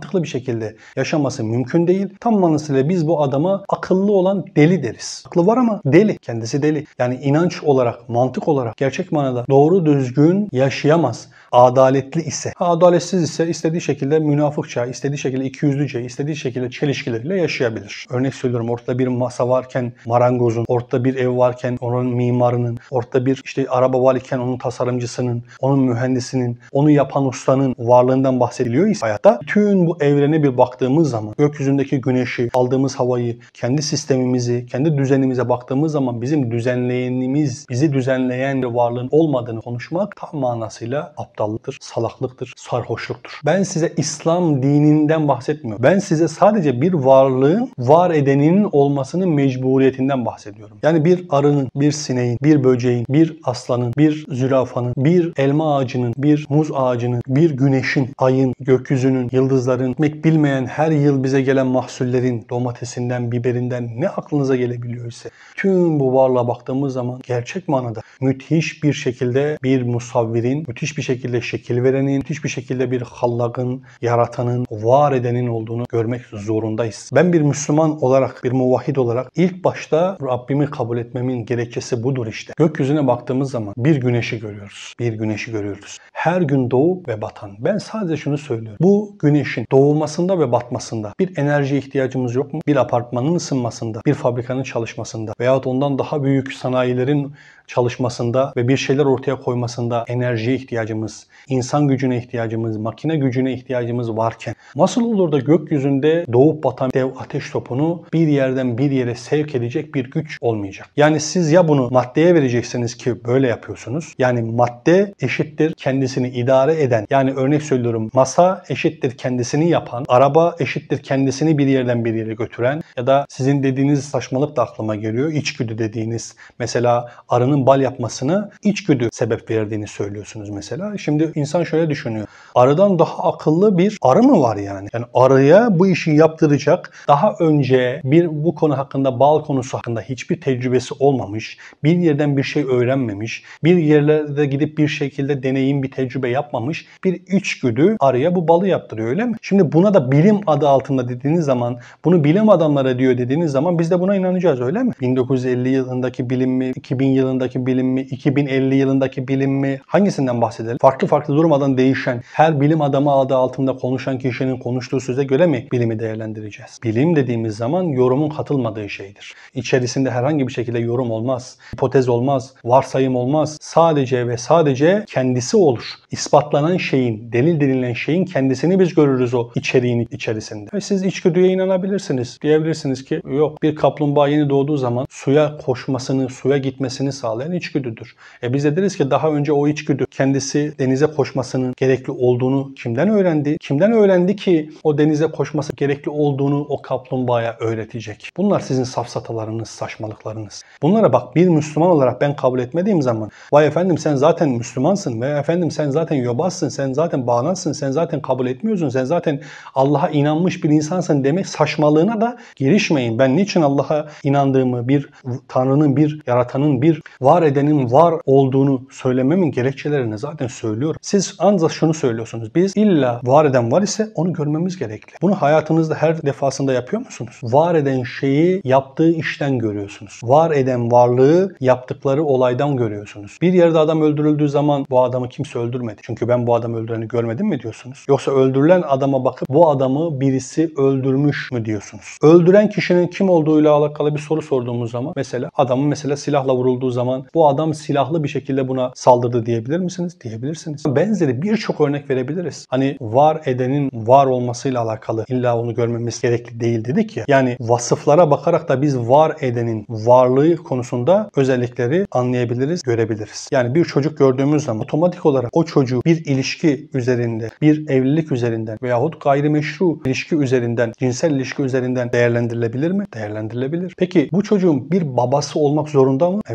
mantıklı bir şekilde yaşaması mümkün değil. Tam manasıyla biz bu adama akıllı olan deli deriz. Aklı var ama deli. Kendisi deli. Yani inanç olarak, mantık olarak gerçek manada doğru düzgün yaşayamaz. Adaletli ise, adaletsiz ise istediği şekilde münafıkça, istediği şekilde ikiyüzlüce, istediği şekilde çelişkileriyle yaşayabilir. Örnek söylüyorum, ortada bir masa varken marangozun, ortada bir ev varken onun mimarının, ortada bir işte araba varken onun tasarımcısının, onun mühendisinin, onu yapan ustanın varlığından bahsediliyor ise hayatta, bütün bu evrene bir baktığımız zaman, gökyüzündeki güneşi, aldığımız havayı, kendi sistemimizi, kendi düzenimize baktığımız zaman bizim düzenleyenimiz, bizi düzenleyen bir varlığın olmadığını konuşmak tam manasıyla aptallıktır, salaklıktır, sarhoşluktur. Ben size İslam dininden bahsetmiyorum. Ben size sadece bir varlığın, var edeninin olmasının mecburiyetinden bahsediyorum. Yani bir arının, bir sineğin, bir böceğin, bir aslanın, bir zürafanın, bir elma ağacının, bir muz ağacının, bir güneşin, ayın, gökyüzünün, yıldızların, bitmek bilmeyen her yıl bize gelen mahsullerin, domatesinden, biberinden ne aklınıza gelebiliyor ise, tüm bu varlığa baktığımız zaman gerçek manada müthiş bir şekilde bir musavvirin, müthiş bir şekilde şekil verenin, müthiş bir şekilde bir hallakın, yaratanın, var edenin olduğunu görmek zorundayız. Ben bir Müslüman olarak, bir muvahhid olarak ilk başta Rabbimi kabul etmemin gerekçesi budur işte. Gökyüzüne baktığımız zaman bir güneşi görüyoruz. Bir güneşi görüyoruz. Her gün doğup ve batan. Ben sadece şunu söylüyorum. Bu güneşin doğmasında ve batmasında bir enerji ihtiyacımız yok mu? Bir apartmanın ısınmasında, bir fabrikanın çalışmasında veyahut ondan daha büyük sanayilerin çalışmasında ve bir şeyler ortaya koymasında enerjiye ihtiyacımız, insan gücüne ihtiyacımız, makine gücüne ihtiyacımız varken nasıl olur da gökyüzünde doğup batan dev ateş topunu bir yerden bir yere sevk edecek bir güç olmayacak? Yani siz ya bunu maddeye vereceksiniz ki böyle yapıyorsunuz. Yani madde eşittir kendisini idare eden. Yani örnek söylüyorum, masa eşittir kendisini yapan, araba eşittir kendisini bir yerden bir yere götüren ya da sizin dediğiniz saçmalık da aklıma geliyor. İçgüdü dediğiniz, mesela arının bal yapmasını içgüdü sebep verdiğini söylüyorsunuz mesela. Şimdi insan şöyle düşünüyor. Arıdan daha akıllı bir arı mı var yani? Yani arıya bu işi yaptıracak, daha önce bir bu konu hakkında, bal konusu hakkında hiçbir tecrübesi olmamış, bir yerden bir şey öğrenmemiş, bir yerlerde gidip bir şekilde deneyim, bir tecrübe yapmamış bir içgüdü arıya bu balı yaptırıyor, öyle mi? Şimdi buna da bilim adı altında dediğiniz zaman, bunu bilim adamları diyor dediğiniz zaman biz de buna inanacağız, öyle mi? bin dokuz yüz elli yılındaki bilim mi, iki bin yılındaki bilim mi, iki bin elli yılındaki bilim mi? Hangisinden bahsedelim? Farklı farklı durmadan değişen, her bilim adamı adı altında konuşan kişinin konuştuğu söze göre mi bilimi değerlendireceğiz? Bilim dediğimiz zaman yorumun katılmadığı şeydir. İçerisinde herhangi bir şekilde yorum olmaz, hipotez olmaz, varsayım olmaz. Sadece ve sadece kendisi olur. İspatlanan şeyin, delil denilen şeyin kendisini biz görürüz o içeriğin içerisinde. Ve siz içgüdüye inanabilirsiniz. Diyebilirsiniz ki yok, bir kaplumbağa yeni doğduğu zaman suya koşmasını, suya gitmesini sağlayan içgüdüdür. E biz de deriz ki daha önce o içgüdü kendisi denize koşmasının gerekli olduğunu kimden öğrendi? Kimden öğrendi ki o denize koşması gerekli olduğunu o kaplumbağaya öğretecek? Bunlar sizin safsatalarınız, saçmalıklarınız. Bunlara bak, bir Müslüman olarak ben kabul etmediğim zaman vay efendim sen zaten Müslümansın ve efendim sen zaten yobazsın, sen zaten bağnansın, sen zaten kabul etmiyorsun, sen zaten Allah'a inanmış bir insansın demek saçmalığına da girişmeyin. Ben niçin Allah'a inandığımı, bir Tanrı'nın, bir yaratanın, bir var edenin var olduğunu söylememin gerekçelerini zaten söylüyorum. Siz ancak şunu söylüyorsunuz. Biz illa var eden var ise onu görmemiz gerekli. Bunu hayatınızda her defasında yapıyor musunuz? Var eden şeyi yaptığı işten görüyorsunuz. Var eden varlığı yaptıkları olaydan görüyorsunuz. Bir yerde adam öldürüldüğü zaman bu adamı kimse öldürmedi. Çünkü ben bu adamı öldüreni görmedim mi diyorsunuz? Yoksa öldürülen adama bakıp bu adamı birisi öldürmüş mü diyorsunuz? Öldüren kişinin kim olduğuyla alakalı bir soru sorduğumuz zaman mesela adamın mesela silahla vurulduğu zaman bu adam silahlı bir şekilde buna saldırdı diyebilir misiniz? Diyebilirsiniz. Benzeri birçok örnek verebiliriz. Hani var edenin var olmasıyla alakalı illa onu görmemiz gerekli değil dedik ya. Yani vasıflara bakarak da biz var edenin varlığı konusunda özellikleri anlayabiliriz, görebiliriz. Yani bir çocuk gördüğümüz zaman otomatik olarak o çocuğu bir ilişki üzerinde, bir evlilik üzerinden veyahut gayrimeşru ilişki üzerinden, cinsel ilişki üzerinden değerlendirilebilir mi? Değerlendirilebilir. Peki bu çocuğun bir babası olmak zorunda mı? Evet, babası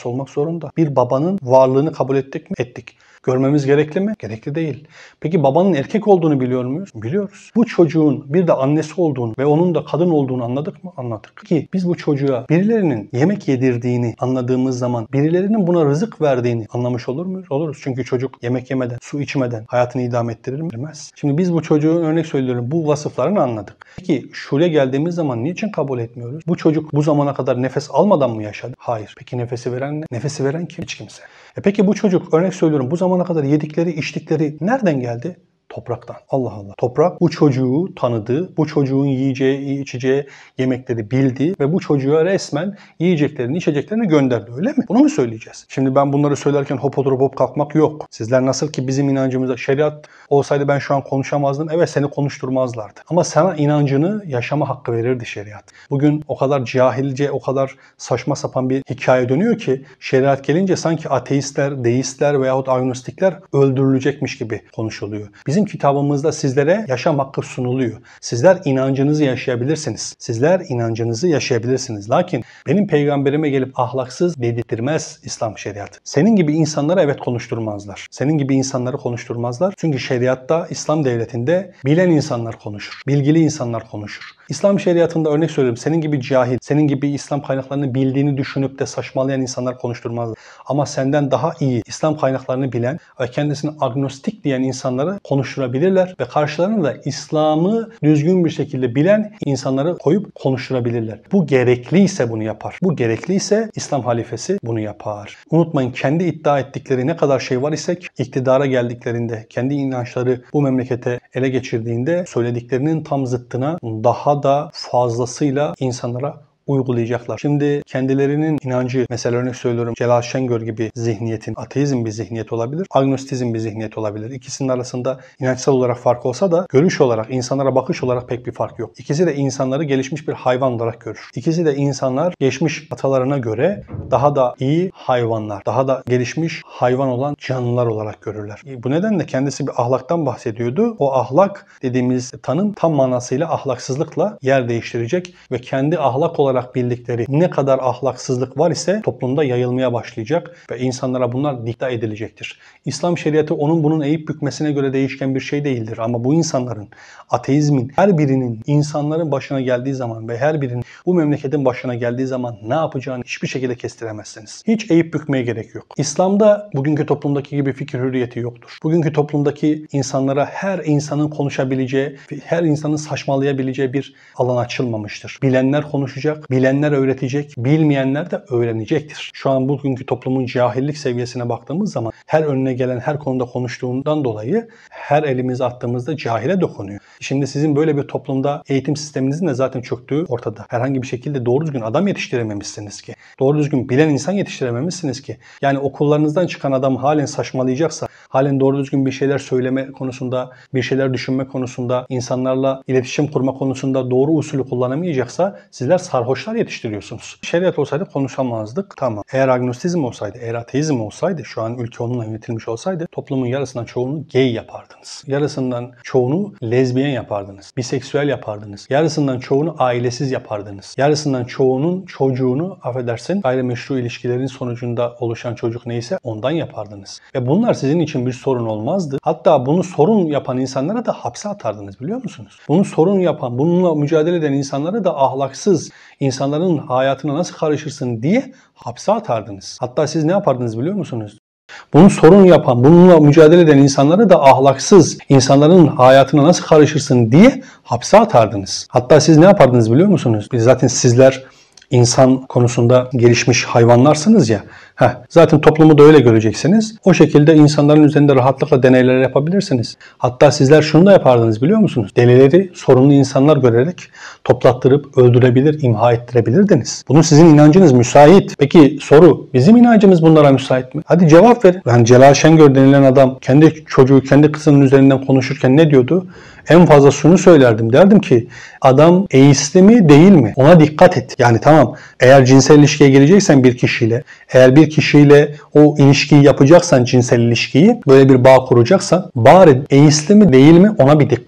babası olmak zorunda. Bir babanın varlığını kabul ettik mi? Ettik. Görmemiz gerekli mi? Gerekli değil. Peki babanın erkek olduğunu biliyor muyuz? Biliyoruz. Bu çocuğun bir de annesi olduğunu ve onun da kadın olduğunu anladık mı? Anladık. Ki biz bu çocuğa birilerinin yemek yedirdiğini anladığımız zaman birilerinin buna rızık verdiğini anlamış olur muyuz? Oluruz. Çünkü çocuk yemek yemeden, su içmeden hayatını idame ettirir mi? Bilmez. Şimdi biz bu çocuğun örnek söylüyorum bu vasıflarını anladık. Peki şule geldiğimiz zaman niçin kabul etmiyoruz? Bu çocuk bu zamana kadar nefes almadan mı yaşadı? Hayır. Peki nefesi veren ne? Nefesi veren kim? Hiç kimse. E peki bu çocuk örnek söylüyorum bu zamana kadar yedikleri, içtikleri nereden geldi? Topraktan. Allah Allah. Toprak bu çocuğu tanıdı, bu çocuğun yiyeceği, içeceği yemekleri bildi ve bu çocuğa resmen yiyeceklerini, içeceklerini gönderdi. Öyle mi? Bunu mu söyleyeceğiz? Şimdi ben bunları söylerken hop oturup hop kalkmak yok. Sizler nasıl ki bizim inancımızda şeriat olsaydı ben şu an konuşamazdım. Evet seni konuşturmazlardı. Ama sana inancını yaşama hakkı verirdi şeriat. Bugün o kadar cahilce, o kadar saçma sapan bir hikaye dönüyor ki şeriat gelince sanki ateistler, deistler veyahut agnostikler öldürülecekmiş gibi konuşuluyor. Bizim kitabımızda sizlere yaşam hakkı sunuluyor. Sizler inancınızı yaşayabilirsiniz. Sizler inancınızı yaşayabilirsiniz. Lakin benim peygamberime gelip ahlaksız dedirtmez İslam şeriatı. Senin gibi insanlara evet konuşturmazlar. Senin gibi insanları konuşturmazlar. Çünkü şeriatta, İslam devletinde bilen insanlar konuşur. Bilgili insanlar konuşur. İslam şeriatında örnek söylüyorum. Senin gibi cahil, senin gibi İslam kaynaklarını bildiğini düşünüp de saçmalayan insanlar konuşturmazlar. Ama senden daha iyi İslam kaynaklarını bilen ve kendisini agnostik diyen insanları konuşturabilirler ve karşılarına da İslam'ı düzgün bir şekilde bilen insanları koyup konuşturabilirler. Bu gerekliyse bunu yapar. Bu gerekliyse İslam halifesi bunu yapar. Unutmayın kendi iddia ettikleri ne kadar şey var isek iktidara geldiklerinde, kendi inançları bu memlekete ele geçirdiğinde söylediklerinin tam zıttına daha da fazlasıyla insanlara uygulayacaklar. Şimdi kendilerinin inancı, mesela örnek söylüyorum Celal Şengör gibi zihniyetin, ateizm bir zihniyet olabilir, agnostizm bir zihniyet olabilir. İkisinin arasında inançsal olarak fark olsa da görüş olarak, insanlara bakış olarak pek bir fark yok. İkisi de insanları gelişmiş bir hayvan olarak görür. İkisi de insanlar geçmiş atalarına göre daha da iyi hayvanlar, daha da gelişmiş hayvan olan canlılar olarak görürler. Bu nedenle kendisi bir ahlaktan bahsediyordu. O ahlak dediğimiz tanım tam manasıyla ahlaksızlıkla yer değiştirecek ve kendi ahlak olarak bildikleri ne kadar ahlaksızlık var ise toplumda yayılmaya başlayacak ve insanlara bunlar dikte edilecektir. İslam şeriatı onun bunun eğip bükmesine göre değişken bir şey değildir. Ama bu insanların, ateizmin her birinin insanların başına geldiği zaman ve her birinin bu memleketin başına geldiği zaman ne yapacağını hiçbir şekilde kestiremezsiniz. Hiç eğip bükmeye gerek yok. İslam'da bugünkü toplumdaki gibi fikir hürriyeti yoktur. Bugünkü toplumdaki insanlara her insanın konuşabileceği, her insanın saçmalayabileceği bir alan açılmamıştır. Bilenler konuşacak, bilenler öğretecek, bilmeyenler de öğrenecektir. Şu an bugünkü toplumun cahillik seviyesine baktığımız zaman her önüne gelen her konuda konuştuğundan dolayı her elimizi attığımızda cahile dokunuyor. Şimdi sizin böyle bir toplumda eğitim sisteminizin de zaten çöktüğü ortada. Herhangi bir şekilde doğru düzgün adam yetiştirememişsiniz ki. Doğru düzgün bilen insan yetiştirememişsiniz ki. Yani okullarınızdan çıkan adam halen saçmalayacaksa, halen doğru düzgün bir şeyler söyleme konusunda, bir şeyler düşünme konusunda, insanlarla iletişim kurma konusunda doğru usulü kullanamayacaksa sizler sarhoşlar yetiştiriyorsunuz. Şeriat olsaydı konuşamazdık. Tamam. Eğer agnostizm olsaydı, eğer ateizm olsaydı, şu an ülke onunla yönetilmiş olsaydı toplumun yarısından çoğunu gay yapardınız. Yarısından çoğunu lezbiyen yapardınız. Biseksüel yapardınız. Yarısından çoğunu ailesiz yapardınız. Yarısından çoğunun çocuğunu, affedersin, gayrimeşru ilişkilerin sonucunda oluşan çocuk neyse ondan yapardınız. Ve bunlar sizin için bir sorun olmazdı. Hatta bunu sorun yapan insanlara da hapse atardınız, biliyor musunuz? Bunu sorun yapan, bununla mücadele eden insanlara da ahlaksız, insanların hayatına nasıl karışırsın diye hapse atardınız. Hatta siz ne yapardınız biliyor musunuz? Bunu sorun yapan, bununla mücadele eden insanları da ahlaksız, insanların hayatına nasıl karışırsın diye hapse atardınız. Hatta siz ne yapardınız biliyor musunuz? Zaten sizler insan konusunda gelişmiş hayvanlarsınız ya. Heh, zaten toplumu da öyle göreceksiniz. O şekilde insanların üzerinde rahatlıkla deneyler yapabilirsiniz. Hatta sizler şunu da yapardınız biliyor musunuz? Delileri sorunlu insanlar görerek toplattırıp öldürebilir, imha ettirebilirdiniz. Bunun sizin inancınız müsait. Peki soru, bizim inancımız bunlara müsait mi? Hadi cevap verin. Yani Celal Şengör denilen adam kendi çocuğu, kendi kızının üzerinden konuşurken ne diyordu? En fazla şunu söylerdim. Derdim ki adam eğisti mi değil mi? Ona dikkat et. Yani tamam, eğer cinsel ilişkiye gireceksen bir kişiyle, eğer bir kişiyle o ilişkiyi yapacaksan, cinsel ilişkiyi, böyle bir bağ kuracaksan bari eğisti mi değil mi ona bir dikkat et.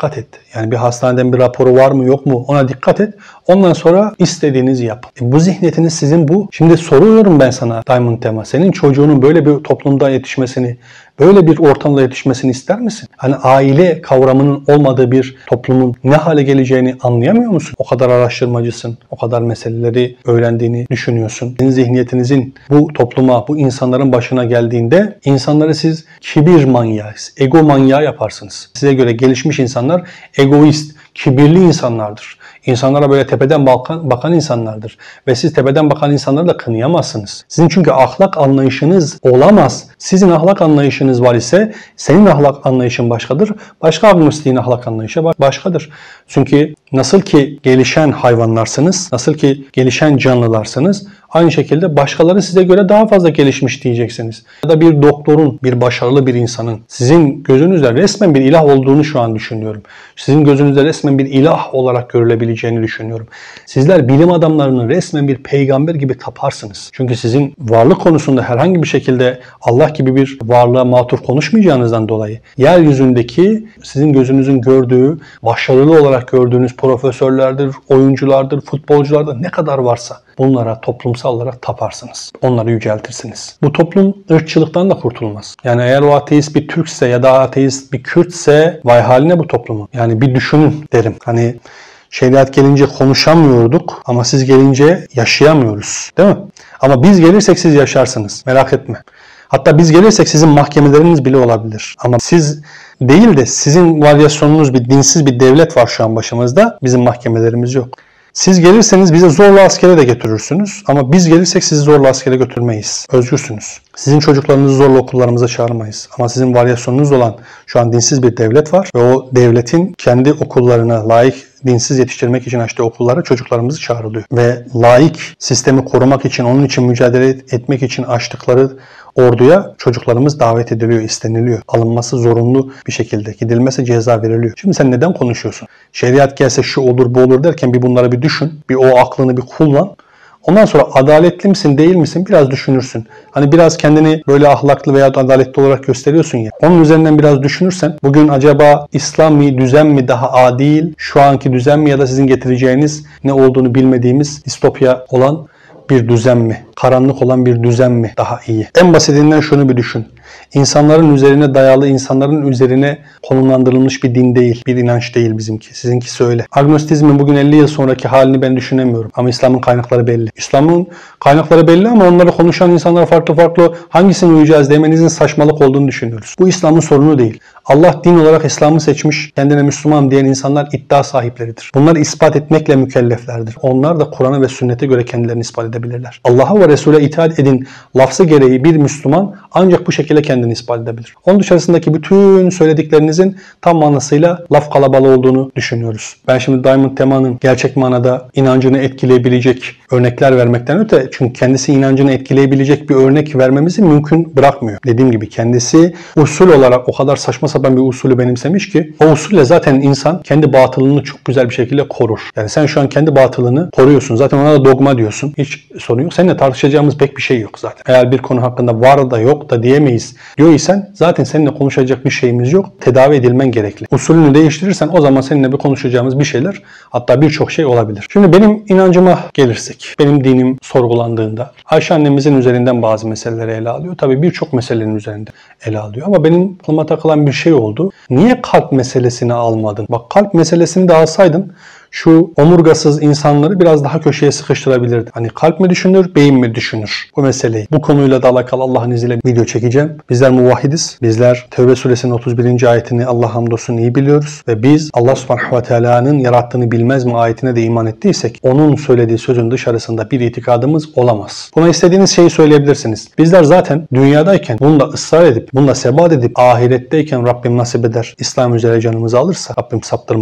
Yani bir hastaneden bir raporu var mı yok mu ona dikkat et. Ondan sonra istediğinizi yap. E bu zihniyetiniz sizin bu. Şimdi soruyorum ben sana Diamond Tema. Senin çocuğunun böyle bir toplumda yetişmesini, böyle bir ortamda yetişmesini ister misin? Hani aile kavramının olmadığı bir toplumun ne hale geleceğini anlayamıyor musun? O kadar araştırmacısın, o kadar meseleleri öğrendiğini düşünüyorsun. Sizin zihniyetinizin bu topluma, bu insanların başına geldiğinde insanları siz kibir manyağı, ego manyağı yaparsınız. Size göre gelişmiş insanlar egoist, kibirli insanlardır. İnsanlara böyle tepeden bakan, bakan insanlardır. Ve siz tepeden bakan insanları da kınayamazsınız. Sizin çünkü ahlak anlayışınız olamaz. Sizin ahlak anlayışınız var ise senin ahlak anlayışın başkadır. Başka agnostiğin ahlak anlayışı başkadır. Çünkü nasıl ki gelişen hayvanlarsınız, nasıl ki gelişen canlılarsınız, aynı şekilde başkaları size göre daha fazla gelişmiş diyeceksiniz. Ya da bir doktorun, bir başarılı bir insanın sizin gözünüzde resmen bir ilah olduğunu şu an düşünüyorum. Sizin gözünüzde resmen bir ilah olarak görülebileceğini düşünüyorum. Sizler bilim adamlarını resmen bir peygamber gibi taparsınız. Çünkü sizin varlık konusunda herhangi bir şekilde Allah gibi bir varlığa matuf konuşmayacağınızdan dolayı yeryüzündeki sizin gözünüzün gördüğü, başarılı olarak gördüğünüz profesörlerdir, oyunculardır, futbolculardır ne kadar varsa bunlara toplumsal olarak taparsınız. Onları yüceltirsiniz. Bu toplum ırkçılıktan da kurtulmaz. Yani eğer o ateist bir Türkse ya da ateist bir Kürtse vay haline bu toplumu. Yani bir düşünün derim. Hani şeriat gelince konuşamıyorduk ama siz gelince yaşayamıyoruz. Değil mi? Ama biz gelirsek siz yaşarsınız. Merak etme. Hatta biz gelirsek sizin mahkemeleriniz bile olabilir. Ama siz değil de sizin varyasyonunuz bir dinsiz bir devlet var şu an başımızda. Bizim mahkemelerimiz yok. Siz gelirseniz bize zorla askere de götürürsünüz. Ama biz gelirsek sizi zorla askere götürmeyiz. Özgürsünüz. Sizin çocuklarınızı zorla okullarımıza çağırmayız. Ama sizin varyasyonunuz olan şu an dinsiz bir devlet var. Ve o devletin kendi okullarına layık dinsiz yetiştirmek için açtığı okullara çocuklarımızı çağrılıyor. Ve layık sistemi korumak için, onun için mücadele etmek için açtıkları orduya çocuklarımız davet ediliyor, isteniliyor. Alınması zorunlu bir şekilde. Gidilmesi ceza veriliyor. Şimdi sen neden konuşuyorsun? Şeriat gelse şu olur bu olur derken bir bunlara bir düşün. Bir o aklını bir kullan. Ondan sonra adaletli misin değil misin biraz düşünürsün. Hani biraz kendini böyle ahlaklı veya adaletli olarak gösteriyorsun ya. Onun üzerinden biraz düşünürsen bugün acaba İslami düzen mi daha adil, şu anki düzen mi ya da sizin getireceğiniz ne olduğunu bilmediğimiz distopya olan bir düzen mi? Karanlık olan bir düzen mi daha iyi? En basitinden şunu bir düşün. İnsanların üzerine dayalı, insanların üzerine konumlandırılmış bir din değil, bir inanç değil bizimki. Sizinkisi öyle. Agnostizmin bugün elli yıl sonraki halini ben düşünemiyorum. Ama İslam'ın kaynakları belli. İslam'ın kaynakları belli ama onları konuşan insanlar farklı farklı hangisini uyacağız demenizin saçmalık olduğunu düşünüyoruz. Bu İslam'ın sorunu değil. Allah din olarak İslam'ı seçmiş, kendine Müslüman diyen insanlar iddia sahipleridir. Bunları ispat etmekle mükelleflerdir. Onlar da Kur'an'a ve sünnete göre kendilerini ispat edebilirler. Allah'a ve Resul'e itaat edin lafzı gereği bir Müslüman ancak bu şekilde kendini ispat edebilir. Onun dışarısındaki bütün söylediklerinizin tam manasıyla laf kalabalığı olduğunu düşünüyoruz. Ben şimdi Diamond Tema'nın gerçek manada inancını etkileyebilecek örnekler vermekten öte, çünkü kendisi inancını etkileyebilecek bir örnek vermemizi mümkün bırakmıyor. Dediğim gibi kendisi usul olarak o kadar saçma sapan bir usulü benimsemiş ki o usulle zaten insan kendi batılını çok güzel bir şekilde korur. Yani sen şu an kendi batılını koruyorsun. Zaten ona da dogma diyorsun. Hiç sorun yok. Seninle tartışacağımız pek bir şey yok zaten. Eğer bir konu hakkında var da yok da diyemeyiz diyor isen zaten seninle konuşacak bir şeyimiz yok. Tedavi edilmen gerekli. Usulünü değiştirirsen o zaman seninle bir konuşacağımız bir şeyler, hatta birçok şey olabilir. Şimdi benim inancıma gelirsek, benim dinim sorgulandığında Ayşe annemizin üzerinden bazı meseleleri ele alıyor. Tabii birçok meselenin üzerinde ele alıyor ama benim aklıma takılan bir şey oldu. Niye kalp meselesini almadın? Bak, kalp meselesini de alsaydın şu omurgasız insanları biraz daha köşeye sıkıştırabilirdi. Hani kalp mi düşünür, beyin mi düşünür? Bu meseleyi. Bu konuyla da alakalı Allah'ın izniyle video çekeceğim. Bizler muvahhidiz. Bizler Tevbe suresinin otuz birinci ayetini Allah hamdolsun iyi biliyoruz. Ve biz Allah subhanahu ve teala'nın yarattığını bilmez mi ayetine de iman ettiysek onun söylediği sözün dışarısında bir itikadımız olamaz. Buna istediğiniz şeyi söyleyebilirsiniz. Bizler zaten dünyadayken bunda ısrar edip, bunda sebat edip ahiretteyken Rabbim nasip eder, İslam üzere canımızı alırsa Rabbim saptırmasın.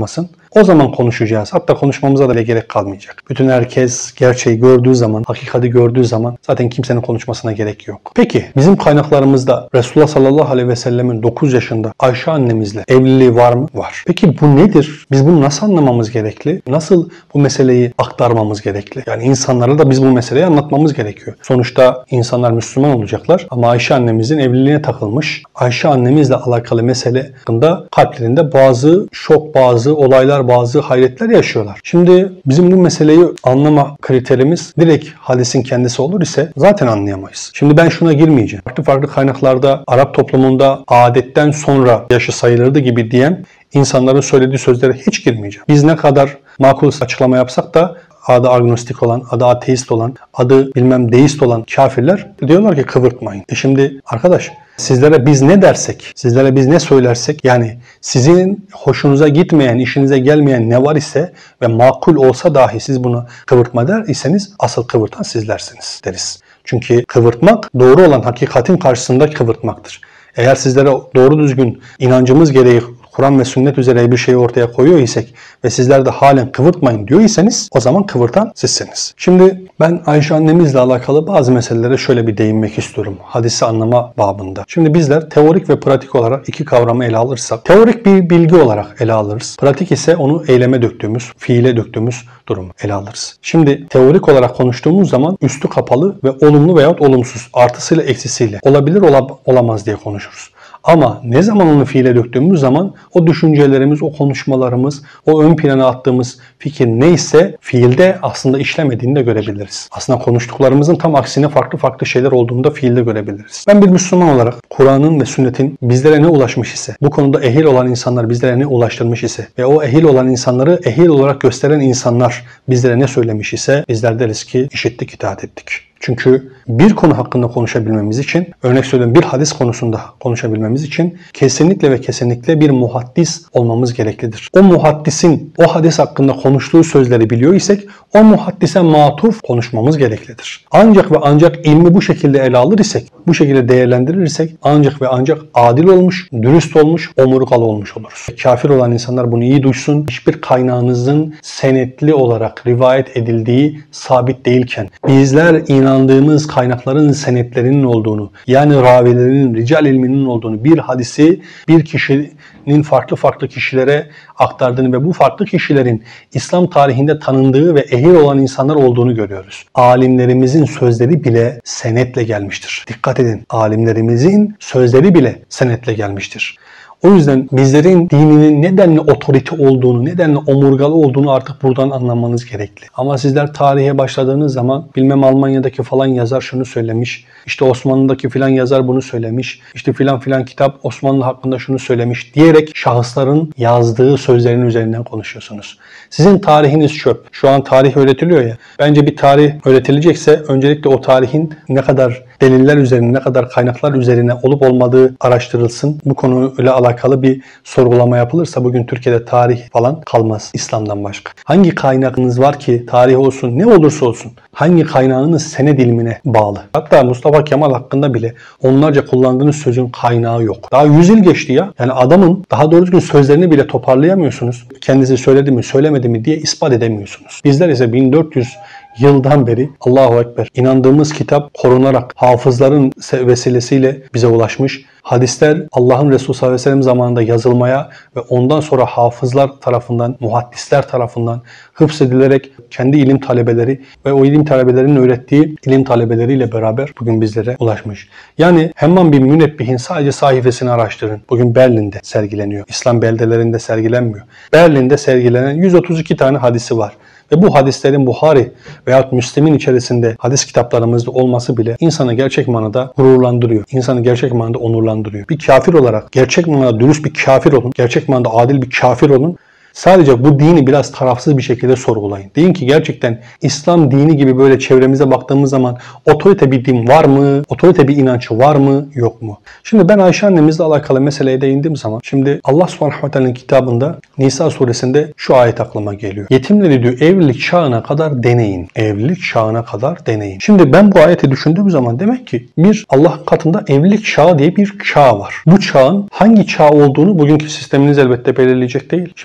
O zaman konuşacağız. Hatta konuşmamıza da gerek kalmayacak. Bütün herkes gerçeği gördüğü zaman, hakikati gördüğü zaman zaten kimsenin konuşmasına gerek yok. Peki bizim kaynaklarımızda Resulullah sallallahu aleyhi ve sellemin dokuz yaşında Ayşe annemizle evliliği var mı? Var. Peki bu nedir? Biz bunu nasıl anlamamız gerekli? Nasıl bu meseleyi aktarmamız gerekli? Yani insanlara da biz bu meseleyi anlatmamız gerekiyor. Sonuçta insanlar Müslüman olacaklar ama Ayşe annemizin evliliğine takılmış. Ayşe annemizle alakalı mesele hakkında kalplerinde bazı şok, bazı olaylar, bazı hayretler yaşıyorlar. Şimdi bizim bu meseleyi anlama kriterimiz direkt hadisin kendisi olur ise zaten anlayamayız. Şimdi ben şuna girmeyeceğim. Farklı farklı kaynaklarda Arap toplumunda adetten sonra yaşı sayılırdı gibi diyen insanların söylediği sözlere hiç girmeyeceğim. Biz ne kadar makul açıklama yapsak da adı agnostik olan, adı ateist olan, adı bilmem deist olan kafirler diyorlar ki kıvırtmayın. E şimdi arkadaş sizlere biz ne dersek, sizlere biz ne söylersek yani sizin hoşunuza gitmeyen, işinize gelmeyen ne var ise ve makul olsa dahi siz bunu kıvırtma der iseniz asıl kıvırtan sizlersiniz deriz. Çünkü kıvırtmak doğru olan hakikatin karşısında kıvırtmaktır. Eğer sizlere doğru düzgün inancımız gereği Kur'an ve sünnet üzere bir şeyi ortaya koyuyor isek ve sizler de halen kıvırtmayın diyor iseniz o zaman kıvırtan sizsiniz. Şimdi ben Ayşe annemizle alakalı bazı meselelere şöyle bir değinmek istiyorum. Hadisi anlama babında. Şimdi bizler teorik ve pratik olarak iki kavramı ele alırsak, teorik bir bilgi olarak ele alırız. Pratik ise onu eyleme döktüğümüz, fiile döktüğümüz durumu ele alırız. Şimdi teorik olarak konuştuğumuz zaman üstü kapalı ve olumlu veyahut olumsuz, artısıyla eksisiyle olabilir olamaz diye konuşuruz. Ama ne zaman onu fiile döktüğümüz zaman o düşüncelerimiz, o konuşmalarımız, o ön plana attığımız fikir neyse fiilde aslında işlemediğini de görebiliriz. Aslında konuştuklarımızın tam aksine farklı farklı şeyler olduğunu da fiilde görebiliriz. Ben bir Müslüman olarak Kur'an'ın ve sünnetin bizlere ne ulaşmış ise, bu konuda ehil olan insanlar bizlere ne ulaştırmış ise ve o ehil olan insanları ehil olarak gösteren insanlar bizlere ne söylemiş ise bizler deriz ki işittik, itaat ettik. Çünkü bir konu hakkında konuşabilmemiz için, örnek söyleyeyim bir hadis konusunda konuşabilmemiz için kesinlikle ve kesinlikle bir muhaddis olmamız gereklidir. O muhaddisin o hadis hakkında konuştuğu sözleri biliyor isek o muhaddise matuf konuşmamız gereklidir. Ancak ve ancak ilmi bu şekilde ele alır isek, bu şekilde değerlendirirsek ancak ve ancak adil olmuş, dürüst olmuş, omurgalı olmuş oluruz. Kafir olan insanlar bunu iyi duysun. Hiçbir kaynağınızın senetli olarak rivayet edildiği sabit değilken bizler inandığımız kaynakların senetlerinin olduğunu, yani ravilerinin, rical ilminin olduğunu, bir hadisi bir kişinin farklı farklı kişilere aktardığını ve bu farklı kişilerin İslam tarihinde tanındığı ve ehil olan insanlar olduğunu görüyoruz. Alimlerimizin sözleri bile senetle gelmiştir. Dikkat edin, alimlerimizin sözleri bile senetle gelmiştir. O yüzden bizlerin dininin nedenle otorite olduğunu, nedenle omurgalı olduğunu artık buradan anlamanız gerekli. Ama sizler tarihe başladığınız zaman bilmem Almanya'daki falan yazar şunu söylemiş, işte Osmanlı'daki filan yazar bunu söylemiş, işte filan filan kitap Osmanlı hakkında şunu söylemiş diyerek şahısların yazdığı sözlerin üzerinden konuşuyorsunuz. Sizin tarihiniz çöp. Şu an tarih öğretiliyor ya. Bence bir tarih öğretilecekse öncelikle o tarihin ne kadar deliller üzerine, ne kadar kaynaklar üzerine olup olmadığı araştırılsın. Bu konuyla alakalı bir sorgulama yapılırsa bugün Türkiye'de tarih falan kalmaz İslam'dan başka. Hangi kaynağınız var ki tarih olsun, ne olursa olsun hangi kaynağınız sened ilmine bağlı. Hatta Mustafa Kemal hakkında bile onlarca kullandığınız sözün kaynağı yok. Daha yüz yıl geçti ya. Yani adamın daha doğru düzgün sözlerini bile toparlayamıyorsunuz. Kendisi söyledi mi, söylemedi mi diye ispat edemiyorsunuz. Bizler ise bin dört yüz yıldan beri Allahu Ekber inandığımız kitap korunarak hafızların vesilesiyle bize ulaşmış. Hadisler Allah'ın Resulü sallallahu aleyhi ve sellem zamanında yazılmaya ve ondan sonra hafızlar tarafından, muhaddisler tarafından hıfzedilerek kendi ilim talebeleri ve o ilim talebelerinin öğrettiği ilim talebeleriyle beraber bugün bizlere ulaşmış. Yani Hemmam bin Münebbihin sadece sayfasını araştırın. Bugün Berlin'de sergileniyor. İslam beldelerinde sergilenmiyor. Berlin'de sergilenen yüz otuz iki tane hadisi var. Ve bu hadislerin Buhari veyahut Müslim'in içerisinde hadis kitaplarımızda olması bile insanı gerçek manada gururlandırıyor. İnsanı gerçek manada onurlandırıyor. Bir kafir olarak gerçek manada dürüst bir kafir olun. Gerçek manada adil bir kafir olun. Sadece bu dini biraz tarafsız bir şekilde sorgulayın. Deyin ki gerçekten İslam dini gibi böyle çevremize baktığımız zaman otorite bir din var mı? Otorite bir inanç var mı? Yok mu? Şimdi ben Ayşe annemizle alakalı meseleye değindiğim zaman şimdi Allah subhanahu ve teala'nın kitabında Nisa suresinde şu ayet aklıma geliyor. Yetimleri diyor evlilik çağına kadar deneyin. Evlilik çağına kadar deneyin. Şimdi ben bu ayeti düşündüğüm zaman demek ki bir Allah'ın katında evlilik çağı diye bir çağ var. Bu çağın hangi çağ olduğunu bugünkü sisteminiz elbette belirleyecek değil. Şimdi sizler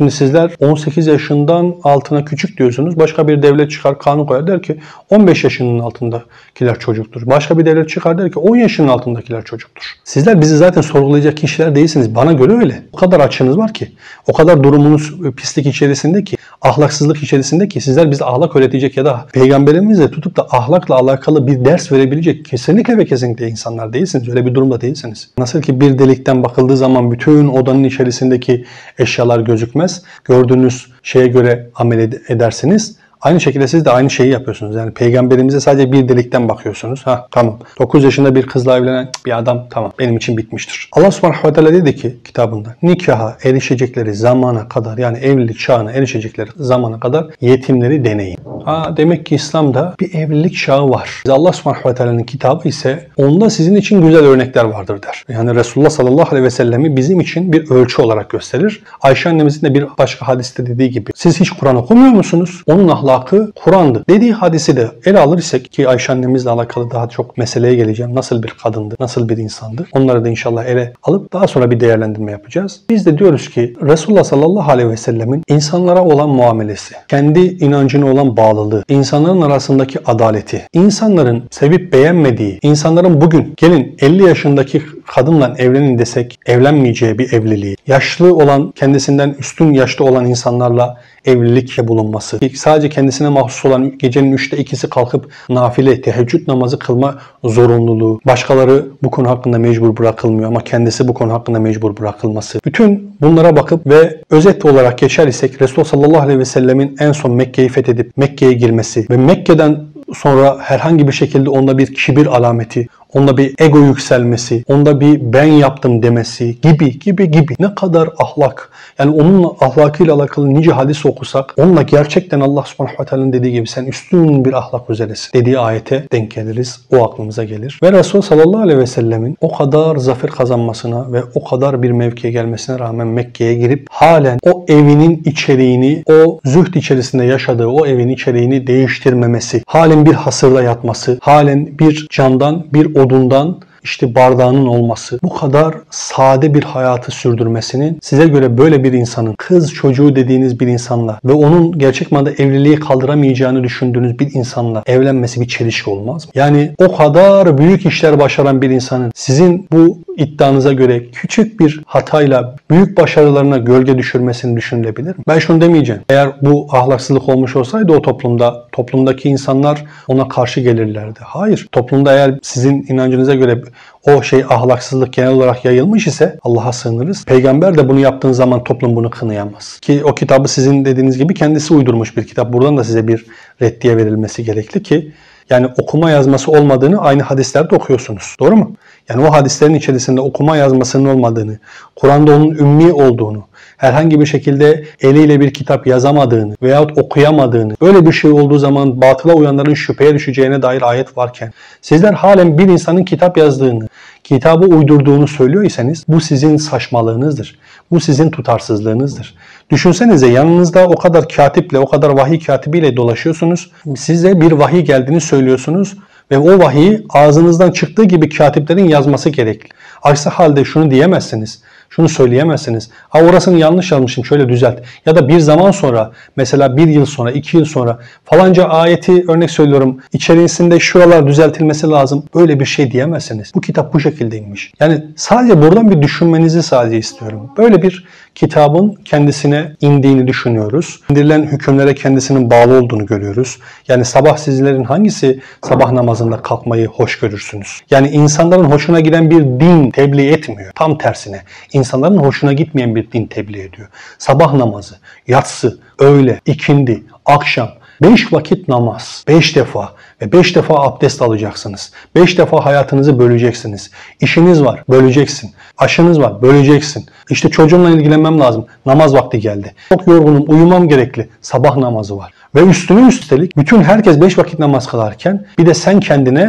Sizler on sekiz yaşından altına küçük diyorsunuz. Başka bir devlet çıkar kanun koyar der ki on beş yaşının altındakiler çocuktur. Başka bir devlet çıkar der ki on yaşının altındakiler çocuktur. Sizler bizi zaten sorgulayacak kişiler değilsiniz. Bana göre öyle. O kadar açığınız var ki, o kadar durumunuz pislik içerisinde ki, ahlaksızlık içerisinde ki sizler bize ahlak öğretecek ya da peygamberimizle tutup da ahlakla alakalı bir ders verebilecek kesinlikle ve kesinlikle insanlar değilsiniz. Öyle bir durumda değilsiniz. Nasıl ki bir delikten bakıldığı zaman bütün odanın içerisindeki eşyalar gözükmez. Gördüğünüz şeye göre amel edersiniz. Aynı şekilde siz de aynı şeyi yapıyorsunuz. Yani peygamberimize sadece bir delikten bakıyorsunuz. Ha tamam. dokuz yaşında bir kızla evlenen bir adam tamam benim için bitmiştir. Allah subhanahu ve teala dedi ki kitabında nikaha erişecekleri zamana kadar yani evlilik çağına erişecekleri zamana kadar yetimleri deneyin. Ha, demek ki İslam'da bir evlilik çağı var. Allah subhanahu ve teala'nın kitabı ise onda sizin için güzel örnekler vardır der. Yani Resulullah sallallahu aleyhi ve sellemi bizim için bir ölçü olarak gösterir. Ayşe annemizin de bir başka hadiste dediği gibi siz hiç Kur'an okumuyor musunuz? Onun ahlakı Kur'an'dı. Dediği hadisi de ele alır isek ki Ayşe annemizle alakalı daha çok meseleye geleceğim. Nasıl bir kadındı, nasıl bir insandı? Onları da inşallah ele alıp daha sonra bir değerlendirme yapacağız. Biz de diyoruz ki Resulullah sallallahu aleyhi ve sellemin insanlara olan muamelesi, kendi inancına olan bağlılığı, insanların arasındaki adaleti, insanların sevip beğenmediği, insanların bugün gelin elli yaşındaki kadınla evlenin desek evlenmeyeceği bir evliliği, yaşlı olan, kendisinden üstün yaşlı olan insanlarla evlilikle bulunması, sadece kendisine mahsus olan gecenin üçte ikisi kalkıp nafile, teheccüd namazı kılma zorunluluğu, başkaları bu konu hakkında mecbur bırakılmıyor ama kendisi bu konu hakkında mecbur bırakılması. Bütün bunlara bakıp ve özet olarak geçer isek Resulullah sallallahu aleyhi ve sellemin en son Mekke'yi fethedip Mekke'ye girmesi ve Mekke'den sonra herhangi bir şekilde onda bir kibir alameti, onda bir ego yükselmesi, onda bir ben yaptım demesi gibi gibi gibi ne kadar ahlak. Yani onun ahlakıyla alakalı nice hadis okusak onunla gerçekten Allah subhanahu ve teala'nın dediği gibi sen üstün bir ahlak üzeresin dediği ayete denk geliriz. O aklımıza gelir. Ve Resulullah sallallahu aleyhi ve sellemin o kadar zafer kazanmasına ve o kadar bir mevkiye gelmesine rağmen Mekke'ye girip halen o evinin içeriğini, o zühd içerisinde yaşadığı o evin içeriğini değiştirmemesi, halen bir hasırda yatması, halen bir camdan, bir odundan işte bardağının olması, bu kadar sade bir hayatı sürdürmesinin size göre böyle bir insanın, kız çocuğu dediğiniz bir insanla ve onun gerçek manada evliliği kaldıramayacağını düşündüğünüz bir insanla evlenmesi bir çelişki olmaz mı? Yani o kadar büyük işler başaran bir insanın sizin bu iddianıza göre küçük bir hatayla büyük başarılarına gölge düşürmesini düşünülebilir mi? Ben şunu demeyeceğim. Eğer bu ahlaksızlık olmuş olsaydı o toplumda, toplumdaki insanlar ona karşı gelirlerdi. Hayır. Toplumda eğer sizin inancınıza göre o şey ahlaksızlık genel olarak yayılmış ise Allah'a sığınırız. Peygamber de bunu yaptığın zaman toplum bunu kınayamaz. Ki o kitabı sizin dediğiniz gibi kendisi uydurmuş bir kitap. Buradan da size bir reddiye verilmesi gerekli ki yani okuma yazması olmadığını aynı hadislerde okuyorsunuz. Doğru mu? Yani o hadislerin içerisinde okuma yazmasının olmadığını, Kur'an'da onun ümmi olduğunu, herhangi bir şekilde eliyle bir kitap yazamadığını veyahut okuyamadığını, öyle bir şey olduğu zaman batıla uyanların şüpheye düşeceğine dair ayet varken, sizler halen bir insanın kitap yazdığını, kitabı uydurduğunu söylüyorsanız bu sizin saçmalığınızdır. Bu sizin tutarsızlığınızdır. Düşünsenize yanınızda o kadar katiple, o kadar vahiy katibiyle dolaşıyorsunuz. Size bir vahiy geldiğini söylüyorsunuz ve o vahiy ağzınızdan çıktığı gibi katiplerin yazması gerekli. Aksi halde şunu diyemezsiniz. Şunu söyleyemezsiniz. Ha orasını yanlış yazmışım şöyle düzelt. Ya da bir zaman sonra mesela bir yıl sonra, iki yıl sonra falanca ayeti örnek söylüyorum içerisinde şuralar düzeltilmesi lazım. Böyle bir şey diyemezsiniz. Bu kitap bu şekildeymiş. Yani sadece buradan bir düşünmenizi sadece istiyorum. Böyle bir kitabın kendisine indiğini düşünüyoruz. İndirilen hükümlere kendisinin bağlı olduğunu görüyoruz. Yani sabah sizlerin hangisi sabah namazında kalkmayı hoş görürsünüz? Yani insanların hoşuna giden bir din tebliğ etmiyor. Tam tersine. İnsanların hoşuna gitmeyen bir din tebliğ ediyor. Sabah namazı, yatsı, öğle, ikindi, akşam, beş vakit namaz, beş defa ve beş defa abdest alacaksınız. Beş defa hayatınızı böleceksiniz. İşiniz var, böleceksin. Aşınız var, böleceksin. İşte çocuğumla ilgilenmem lazım. Namaz vakti geldi. Çok yorgunum, uyumam gerekli. Sabah namazı var. Ve üstüne üstelik bütün herkes beş vakit namaz kılarken bir de sen kendine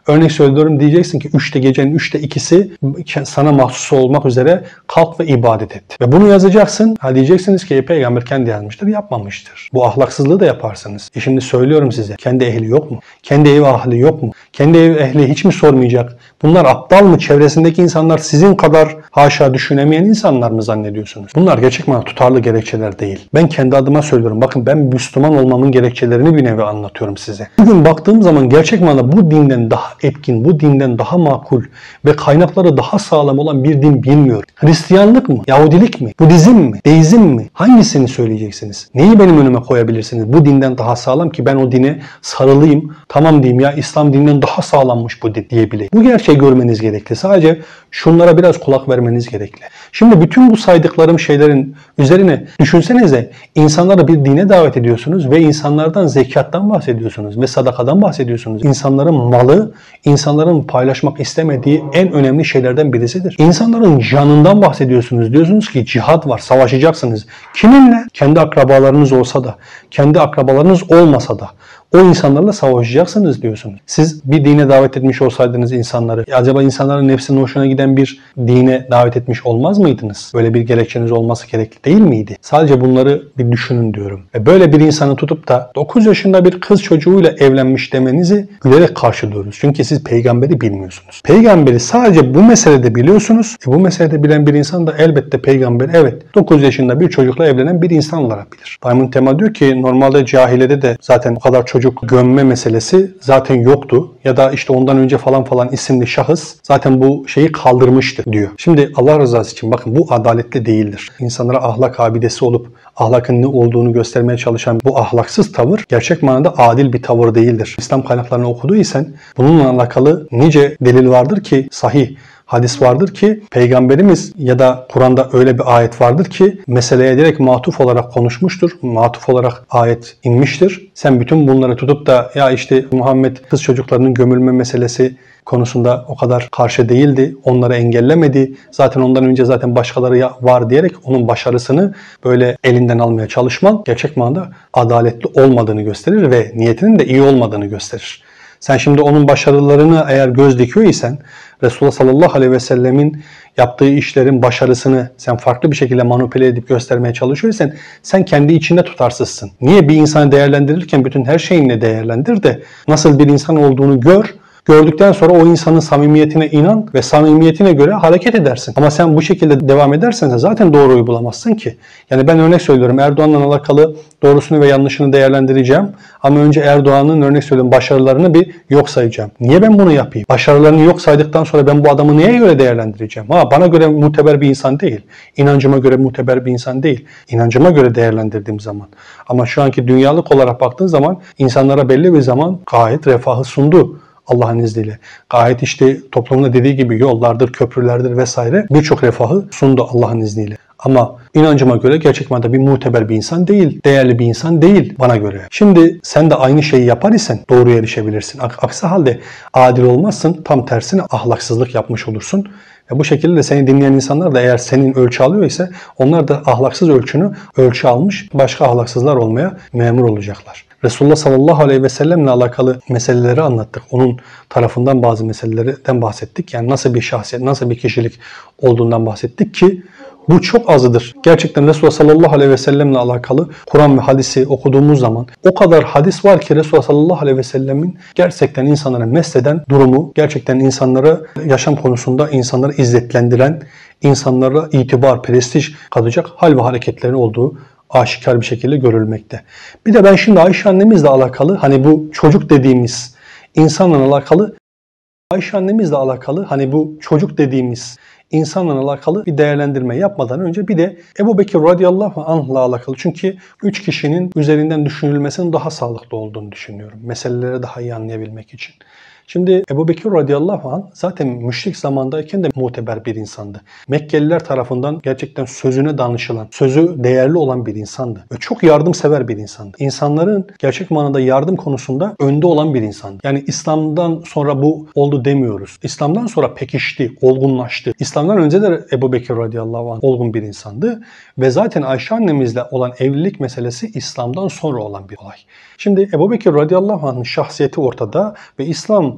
Örnek söylüyorum, diyeceksin ki üçte gecenin üçte ikisi sana mahsus olmak üzere kalk ve ibadet et. Ve bunu yazacaksın. Ha diyeceksiniz ki peygamber kendi yazmıştır, yapmamıştır. Bu ahlaksızlığı da yaparsınız. E şimdi söylüyorum size, kendi ehli yok mu? Kendi ev ahli yok mu? Kendi ev ehli hiç mi sormayacak? Bunlar aptal mı? Çevresindeki insanlar sizin kadar haşa düşünemeyen insanlar mı zannediyorsunuz? Bunlar gerçek manada tutarlı gerekçeler değil. Ben kendi adıma söylüyorum. Bakın ben Müslüman olmamın gerekçelerini bir nevi anlatıyorum size. Bugün baktığım zaman gerçek manada bu dinden daha etkin, bu dinden daha makul ve kaynakları daha sağlam olan bir din bilmiyorum. Hristiyanlık mı? Yahudilik mi? Budizm mi? Deizm mi? Hangisini söyleyeceksiniz? Neyi benim önüme koyabilirsiniz? Bu dinden daha sağlam ki ben o dine sarılayım. Tamam diyeyim ya, İslam dininden daha sağlammış bu din diyebileyim. Bu gerçeği görmeniz gerekli. Sadece şunlara biraz kulak vermeniz gerekli. Şimdi bütün bu saydıklarım şeylerin üzerine düşünsenize, insanları bir dine davet ediyorsunuz ve insanlardan zekattan bahsediyorsunuz ve sadakadan bahsediyorsunuz. İnsanların malı, insanların paylaşmak istemediği en önemli şeylerden birisidir. İnsanların canından bahsediyorsunuz. Diyorsunuz ki cihat var, savaşacaksınız. Kiminle? Kendi akrabalarınız olsa da, kendi akrabalarınız olmasa da o insanlarla savaşacaksınız diyorsunuz. Siz bir dine davet etmiş olsaydınız insanları, acaba insanların nefsinin hoşuna giden bir dine davet etmiş olmaz mıydınız? Böyle bir gerekçeniz olması gerekli değil miydi? Sadece bunları bir düşünün diyorum. Ve böyle bir insanı tutup da dokuz yaşında bir kız çocuğuyla evlenmiş demenizi gülerek karşılıyoruz. Çünkü siz peygamberi bilmiyorsunuz. Peygamberi sadece bu meselede biliyorsunuz. E bu meselede bilen bir insan da elbette peygamber, evet, dokuz yaşında bir çocukla evlenen bir insan olarak bilir. Diamond Tema diyor ki normalde cahilede de zaten o kadar çocuk Çocuk gömme meselesi zaten yoktu ya da işte ondan önce falan falan isimli şahıs zaten bu şeyi kaldırmıştı diyor. Şimdi Allah rızası için bakın, bu adaletli değildir. İnsanlara ahlak abidesi olup ahlakın ne olduğunu göstermeye çalışan bu ahlaksız tavır gerçek manada adil bir tavır değildir. İslam kaynaklarını okuduysan bununla alakalı nice delil vardır ki, sahih hadis vardır ki, Peygamberimiz ya da Kur'an'da öyle bir ayet vardır ki meseleye direkt matuf olarak konuşmuştur. Matuf olarak ayet inmiştir. Sen bütün bunları tutup da ya işte Muhammed kız çocuklarının gömülme meselesi konusunda o kadar karşı değildi, onları engellemedi, zaten ondan önce zaten başkaları var diyerek onun başarısını böyle elinden almaya çalışman gerçek manada adaletli olmadığını gösterir ve niyetinin de iyi olmadığını gösterir. Sen şimdi onun başarılarını eğer göz dikiyor isen, Resulullah sallallahu aleyhi ve sellemin yaptığı işlerin başarısını sen farklı bir şekilde manipüle edip göstermeye çalışıyorsan sen kendi içinde tutarsızsın. Niye bir insanı değerlendirirken bütün her şeyinle değerlendir de nasıl bir insan olduğunu gör. Gördükten sonra o insanın samimiyetine inan ve samimiyetine göre hareket edersin. Ama sen bu şekilde devam edersen de zaten doğruyu bulamazsın ki. Yani ben örnek söylüyorum, Erdoğan'la alakalı doğrusunu ve yanlışını değerlendireceğim. Ama önce Erdoğan'ın örnek söylüyorum başarılarını bir yok sayacağım. Niye ben bunu yapayım? Başarılarını yok saydıktan sonra ben bu adamı neye göre değerlendireceğim? Ha, bana göre muteber bir insan değil. İnancıma göre muteber bir insan değil. İnancıma göre değerlendirdiğim zaman. Ama şu anki dünyalık olarak baktığın zaman insanlara belli bir zaman gayet refahı sundu. Allah'ın izniyle. Gayet işte toplumda dediği gibi yollardır, köprülerdir vesaire birçok refahı sundu Allah'ın izniyle. Ama inancıma göre gerçek manada bir muteber bir insan değil, değerli bir insan değil bana göre. Şimdi sen de aynı şeyi yapar isen doğruya erişebilirsin. Aksi halde adil olmazsın, tam tersine ahlaksızlık yapmış olursun. Ve bu şekilde de seni dinleyen insanlar da eğer senin ölçü alıyor ise onlar da ahlaksız ölçünü ölçü almış başka ahlaksızlar olmaya memur olacaklar. Resulullah sallallahu aleyhi ve sellemle alakalı meseleleri anlattık. Onun tarafından bazı meselelerden bahsettik. Yani nasıl bir şahsiyet, nasıl bir kişilik olduğundan bahsettik ki bu çok azıdır. Gerçekten Resulullah sallallahu aleyhi ve sellemle alakalı Kur'an ve hadisi okuduğumuz zaman o kadar hadis var ki Resulullah sallallahu aleyhi ve sellemin gerçekten insanlara mesleden durumu, gerçekten insanlara yaşam konusunda insanları izzetlendiren, insanlara itibar, prestij katacak hal ve hareketlerin olduğu aşikar bir şekilde görülmekte. Bir de ben şimdi Ayşe annemizle alakalı, hani bu çocuk dediğimiz insanla alakalı, Ayşe annemizle alakalı, hani bu çocuk dediğimiz insanla alakalı bir değerlendirme yapmadan önce bir de Ebu Bekir radıyallahu anh'la alakalı. Çünkü üç kişinin üzerinden düşünülmesinin daha sağlıklı olduğunu düşünüyorum. Meseleleri daha iyi anlayabilmek için. Şimdi Ebu Bekir radıyallahu anh zaten müşrik zamandayken de muteber bir insandı. Mekkeliler tarafından gerçekten sözüne danışılan, sözü değerli olan bir insandı. Ve çok yardımsever bir insandı. İnsanların gerçek manada yardım konusunda önde olan bir insandı. Yani İslam'dan sonra bu oldu demiyoruz. İslam'dan sonra pekişti, olgunlaştı. İslam'dan önce de Ebu Bekir radıyallahu anh olgun bir insandı. Ve zaten Ayşe annemizle olan evlilik meselesi İslam'dan sonra olan bir olay. Şimdi Ebu Bekir radıyallahu anh'ın şahsiyeti ortada ve İslam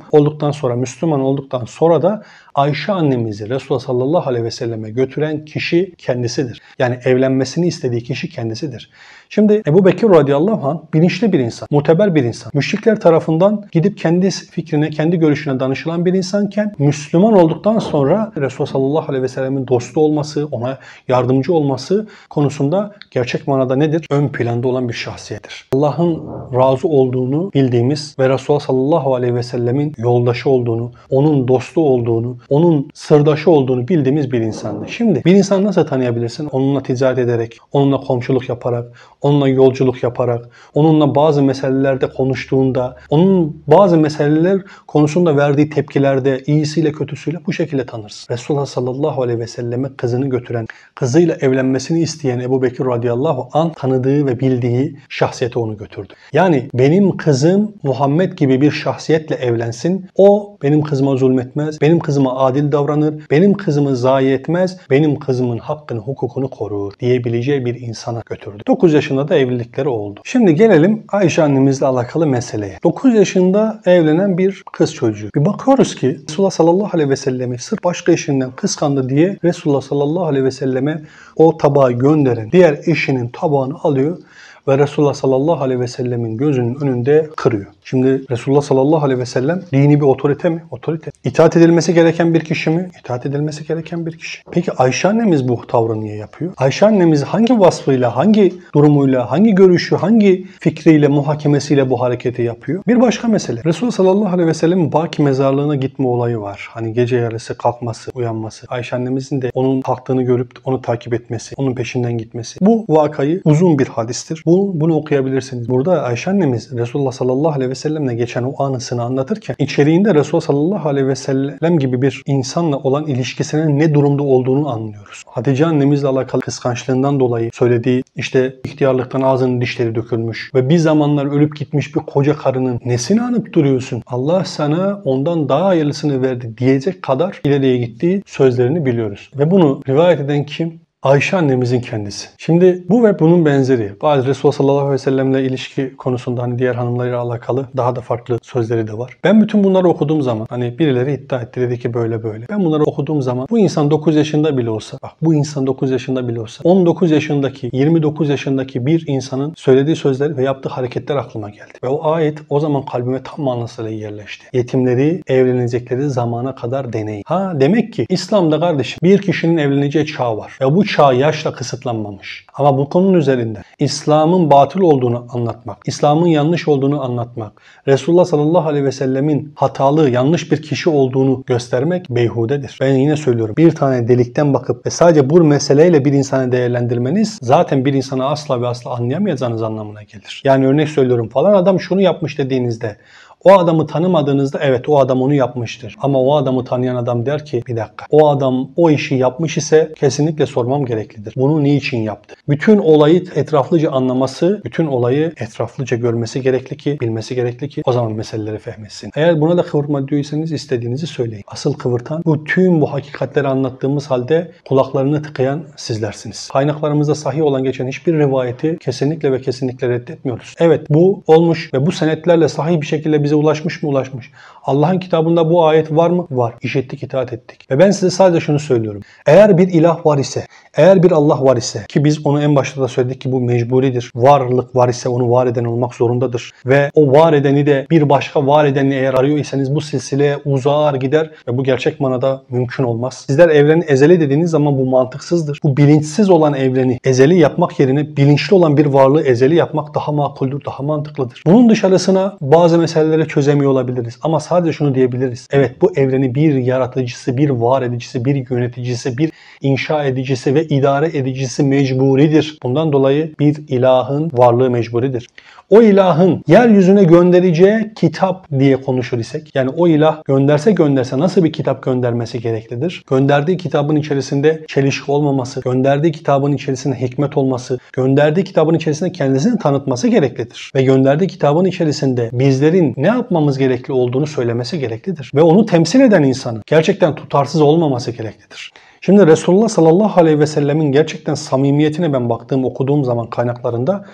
olduktan sonra, Müslüman olduktan sonra da Ayşe annemizi Resulullah sallallahu aleyhi ve selleme götüren kişi kendisidir. Yani evlenmesini istediği kişi kendisidir. Şimdi Ebu Bekir radıyallahu anh bilinçli bir insan, muteber bir insan. Müşrikler tarafından gidip kendi fikrine, kendi görüşüne danışılan bir insanken Müslüman olduktan sonra Resulullah sallallahu aleyhi ve sellemin dostu olması, ona yardımcı olması konusunda gerçek manada nedir? Ön planda olan bir şahsiyettir. Allah'ın razı olduğunu bildiğimiz ve Resulullah sallallahu aleyhi ve sellemin yoldaşı olduğunu, onun dostu olduğunu, onun sırdaşı olduğunu bildiğimiz bir insandı. Şimdi bir insan nasıl tanıyabilirsin? Onunla ticaret ederek, onunla komşuluk yaparak, onunla yolculuk yaparak, onunla bazı meselelerde konuştuğunda, onun bazı meseleler konusunda verdiği tepkilerde, iyisiyle kötüsüyle bu şekilde tanırsın. Resulullah sallallahu aleyhi ve selleme kızını götüren, kızıyla evlenmesini isteyen Ebu Bekir radıyallahu anh tanıdığı ve bildiği şahsiyete onu götürdü. Yani benim kızım Muhammed gibi bir şahsiyetle evlensin, o benim kızıma zulmetmez, benim kızıma adil davranır, benim kızımı zayi etmez, benim kızımın hakkını, hukukunu korur diyebileceği bir insana götürdü. dokuz yaşında da evlilikleri oldu. Şimdi gelelim Ayşe annemizle alakalı meseleye. dokuz yaşında evlenen bir kız çocuğu. Bir bakıyoruz ki Resulullah sallallahu aleyhi ve sellemi sırf başka eşinden kıskandı diye Resulullah sallallahu aleyhi ve selleme o tabağı gönderen diğer eşinin tabağını alıyor ve Resulullah sallallahu aleyhi ve sellemin gözünün önünde kırıyor. Şimdi Resulullah sallallahu aleyhi ve sellem dini bir otorite mi? Otorite. İtaat edilmesi gereken bir kişi mi? İtaat edilmesi gereken bir kişi. Peki Ayşe annemiz bu tavrı niye yapıyor? Ayşe annemiz hangi vasfıyla, hangi durumuyla, hangi görüşü, hangi fikriyle, muhakemesiyle bu hareketi yapıyor? Bir başka mesele. Resulullah sallallahu aleyhi ve sellemin Baki mezarlığına gitme olayı var. Hani gece yarısı kalkması, uyanması. Ayşe annemizin de onun kalktığını görüp onu takip etmesi, onun peşinden gitmesi. Bu vakayı uzun bir hadistir. Bu, bunu okuyabilirsiniz. Burada Ayşe annemiz Resulullah sallallahu aleyhi ve sellemle geçen o anısını anlatırken içeriğinde Resulullah sallallahu aleyhi ve sellem gibi bir insanla olan ilişkisinin ne durumda olduğunu anlıyoruz. Hatice annemizle alakalı kıskançlığından dolayı söylediği işte ihtiyarlıktan ağzının dişleri dökülmüş ve bir zamanlar ölüp gitmiş bir koca karının nesini anıp duruyorsun? Allah sana ondan daha hayırlısını verdi diyecek kadar ileriye gittiği sözlerini biliyoruz. Ve bunu rivayet eden kim? Ayşe annemizin kendisi. Şimdi bu ve bunun benzeri bazı Resulullah sallallahu aleyhi ve sellemle ilişki konusunda hani diğer hanımlarıyla alakalı daha da farklı sözleri de var. Ben bütün bunları okuduğum zaman hani birileri iddia etti dedi ki böyle böyle. Ben bunları okuduğum zaman bu insan dokuz yaşında bile olsa bak bu insan dokuz yaşında bile olsa on dokuz yaşındaki yirmi dokuz yaşındaki bir insanın söylediği sözler ve yaptığı hareketler aklıma geldi. Ve o ayet o zaman kalbime tam manasıyla yerleşti. Yetimleri evlenecekleri zamana kadar deneyin. Ha demek ki İslam'da kardeşim bir kişinin evleneceği çağ var. Ve bu çağ yaşla kısıtlanmamış. Ama bu konunun üzerinde İslam'ın batıl olduğunu anlatmak, İslam'ın yanlış olduğunu anlatmak, Resulullah sallallahu aleyhi ve sellemin hatalı, yanlış bir kişi olduğunu göstermek beyhudedir. Ben yine söylüyorum. Bir tane delikten bakıp ve sadece bu meseleyle bir insanı değerlendirmeniz zaten bir insanı asla ve asla anlayamayacağınız anlamına gelir. Yani örnek söylüyorum falan adam şunu yapmış dediğinizde o adamı tanımadığınızda evet o adam onu yapmıştır. Ama o adamı tanıyan adam der ki bir dakika o adam o işi yapmış ise kesinlikle sormam gereklidir. Bunu niçin yaptı? Bütün olayı etraflıca anlaması, bütün olayı etraflıca görmesi gerekli ki, bilmesi gerekli ki o zaman meseleleri fehmetsin. Eğer buna da kıvırtma diyorsanız istediğinizi söyleyin. Asıl kıvırtan bu tüm bu hakikatleri anlattığımız halde kulaklarını tıkayan sizlersiniz. Kaynaklarımızda sahih olan geçen hiçbir rivayeti kesinlikle ve kesinlikle reddetmiyoruz. Evet bu olmuş ve bu senetlerle sahih bir şekilde bize ulaşmış mı? Ulaşmış. Allah'ın kitabında bu ayet var mı? Var. İşittik, itaat ettik. Ve ben size sadece şunu söylüyorum. Eğer bir ilah var ise, eğer bir Allah var ise ki biz onu en başta da söyledik ki bu mecburidir. Varlık var ise onu var eden olmak zorundadır. Ve o var edeni de bir başka var edeni eğer arıyor iseniz bu silsileye uzar gider ve bu gerçek manada mümkün olmaz. Sizler evreni ezeli dediğiniz zaman bu mantıksızdır. Bu bilinçsiz olan evreni ezeli yapmak yerine bilinçli olan bir varlığı ezeli yapmak daha makuldür, daha mantıklıdır. Bunun dışarısına bazı meseleleri çözemiyor olabiliriz. Ama sadece şunu diyebiliriz. Evet bu evreni bir yaratıcısı, bir var edicisi, bir yöneticisi, bir inşa edicisi ve idare edicisi mecburidir. Bundan dolayı bir ilahın varlığı mecburidir. O ilahın yeryüzüne göndereceği kitap diye konuşur isek, yani o ilah gönderse gönderse nasıl bir kitap göndermesi gereklidir? Gönderdiği kitabın içerisinde çelişki olmaması, gönderdiği kitabın içerisinde hikmet olması, gönderdiği kitabın içerisinde kendisini tanıtması gereklidir. Ve gönderdiği kitabın içerisinde bizlerin ne yapmamız gerekli olduğunu söylemesi gereklidir. Ve onu temsil eden insanın gerçekten tutarsız olmaması gereklidir. Şimdi Resulullah sallallahu aleyhi ve sellemin gerçekten samimiyetine ben baktığım, okuduğum zaman kaynaklarında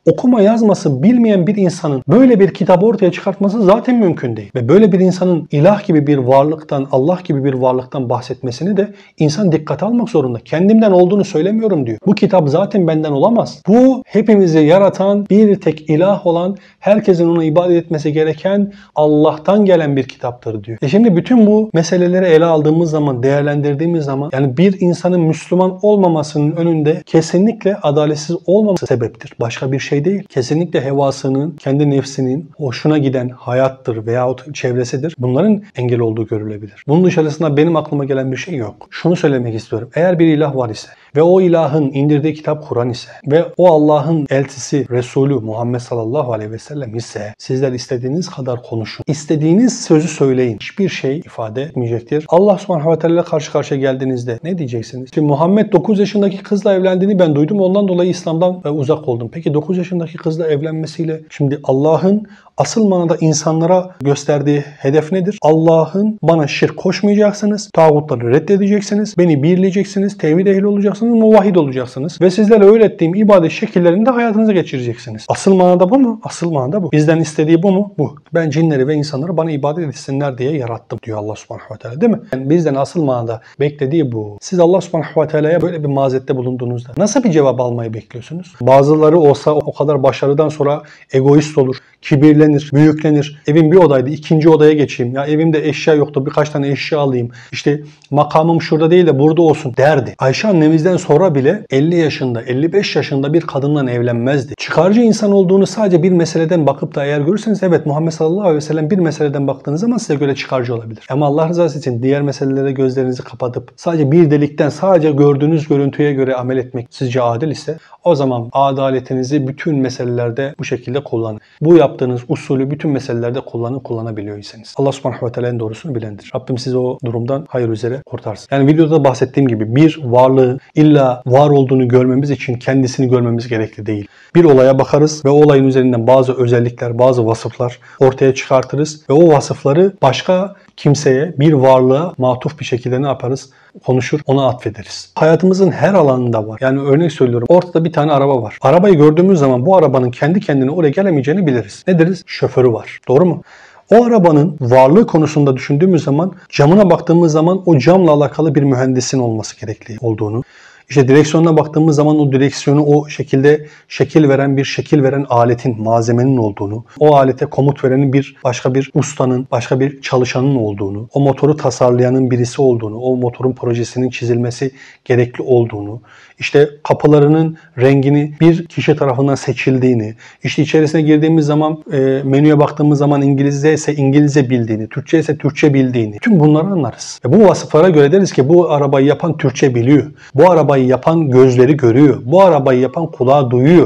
Okuma yazması bilmeyen bir insanın böyle bir kitabı ortaya çıkartması zaten mümkün değil. Ve böyle bir insanın ilah gibi bir varlıktan, Allah gibi bir varlıktan bahsetmesini de insan dikkate almak zorunda. Kendimden olduğunu söylemiyorum diyor. Bu kitap zaten benden olamaz. Bu hepimizi yaratan, bir tek ilah olan, herkesin ona ibadet etmesi gereken Allah'tan gelen bir kitaptır diyor. E şimdi bütün bu meseleleri ele aldığımız zaman, değerlendirdiğimiz zaman yani bir insanın Müslüman olmamasının önünde kesinlikle adaletsiz olmaması sebeptir. Başka bir şey değil. Kesinlikle hevasının, kendi nefsinin hoşuna giden hayattır veyahut çevresidir. Bunların engel olduğu görülebilir. Bunun dışarısında benim aklıma gelen bir şey yok. Şunu söylemek istiyorum. Eğer bir ilah var ise ve o ilahın indirdiği kitap Kur'an ise ve o Allah'ın elçisi Resulü Muhammed sallallahu aleyhi ve sellem ise sizler istediğiniz kadar konuşun. İstediğiniz sözü söyleyin. Hiçbir şey ifade etmeyecektir. Allah subhanahu ve teala karşı karşıya geldiğinizde ne diyeceksiniz? Şimdi Muhammed dokuz yaşındaki kızla evlendiğini ben duydum. Ondan dolayı İslam'dan uzak oldum. Peki dokuz yaşındaki kızla evlenmesiyle şimdi Allah'ın asıl manada insanlara gösterdiği hedef nedir? Allah'ın bana şirk koşmayacaksınız, tağutları reddedeceksiniz, beni birleyeceksiniz, tevhid ehli olacaksınız, muvahhid olacaksınız ve sizlere öğrettiğim ibadet şekillerini de hayatınıza geçireceksiniz. Asıl manada bu mu? Asıl manada bu. Bizden istediği bu mu? Bu. Ben cinleri ve insanları bana ibadet etsinler diye yarattım diyor Allah subhanahu ve teala, değil mi? Yani bizden asıl manada beklediği bu. Siz Allah subhanahu ve teala'ya böyle bir mazette bulunduğunuzda nasıl bir cevap almayı bekliyorsunuz? Bazıları olsa o kadar başarıdan sonra egoist olur, kibirlenir, büyüklenir. Evim bir odaydı, ikinci odaya geçeyim. Ya evimde eşya yoktu, birkaç tane eşya alayım. İşte makamım şurada değil de burada olsun derdi. Ayşe annemizden sonra bile elli yaşında, elli beş yaşında bir kadınla evlenmezdi. Çıkarcı insan olduğunu sadece bir meseleden bakıp da eğer görürseniz evet Muhammed sallallahu aleyhi ve sellem bir meseleden baktığınız zaman size göre çıkarcı olabilir. Ama Allah rızası için diğer meselelere gözlerinizi kapatıp sadece bir delikten sadece gördüğünüz görüntüye göre amel etmek sizce adil ise o zaman adaletinizi bütün meselelerde bu şekilde kullanın. Bu yaptığınız usulü bütün meselelerde kullanın, kullanabiliyorsanız. Allah subhanahu ve teala'nın doğrusunu bilendir. Rabbim sizi o durumdan hayır üzere kurtarsın. Yani videoda bahsettiğim gibi bir varlığı illa var olduğunu görmemiz için kendisini görmemiz gerekli değil. Bir olaya bakarız ve o olayın üzerinden bazı özellikler, bazı vasıflar ortaya çıkartırız ve o vasıfları başka kimseye, bir varlığa matuf bir şekilde ne yaparız? Konuşur, ona atfederiz. Hayatımızın her alanında var. Yani örnek söylüyorum. Ortada bir tane araba var. Arabayı gördüğümüz zaman bu arabanın kendi kendine oraya gelemeyeceğini biliriz. Ne deriz? Şoförü var. Doğru mu? O arabanın varlığı konusunda düşündüğümüz zaman, camına baktığımız zaman o camla alakalı bir mühendisin olması gerekli olduğunu, İşte direksiyonuna baktığımız zaman o direksiyonu o şekilde şekil veren bir şekil veren aletin, malzemenin olduğunu, o alete komut verenin bir başka bir ustanın, başka bir çalışanın olduğunu, o motoru tasarlayanın birisi olduğunu, o motorun projesinin çizilmesi gerekli olduğunu, işte kapılarının rengini bir kişi tarafından seçildiğini, işte içerisine girdiğimiz zaman e, menüye baktığımız zaman İngilizce ise İngilizce bildiğini, Türkçe ise Türkçe bildiğini, tüm bunları anlarız. Ve bu vasıflara göre deriz ki bu arabayı yapan Türkçe biliyor. Bu arabayı yapan gözleri görüyor. Bu arabayı yapan kulağı duyuyor.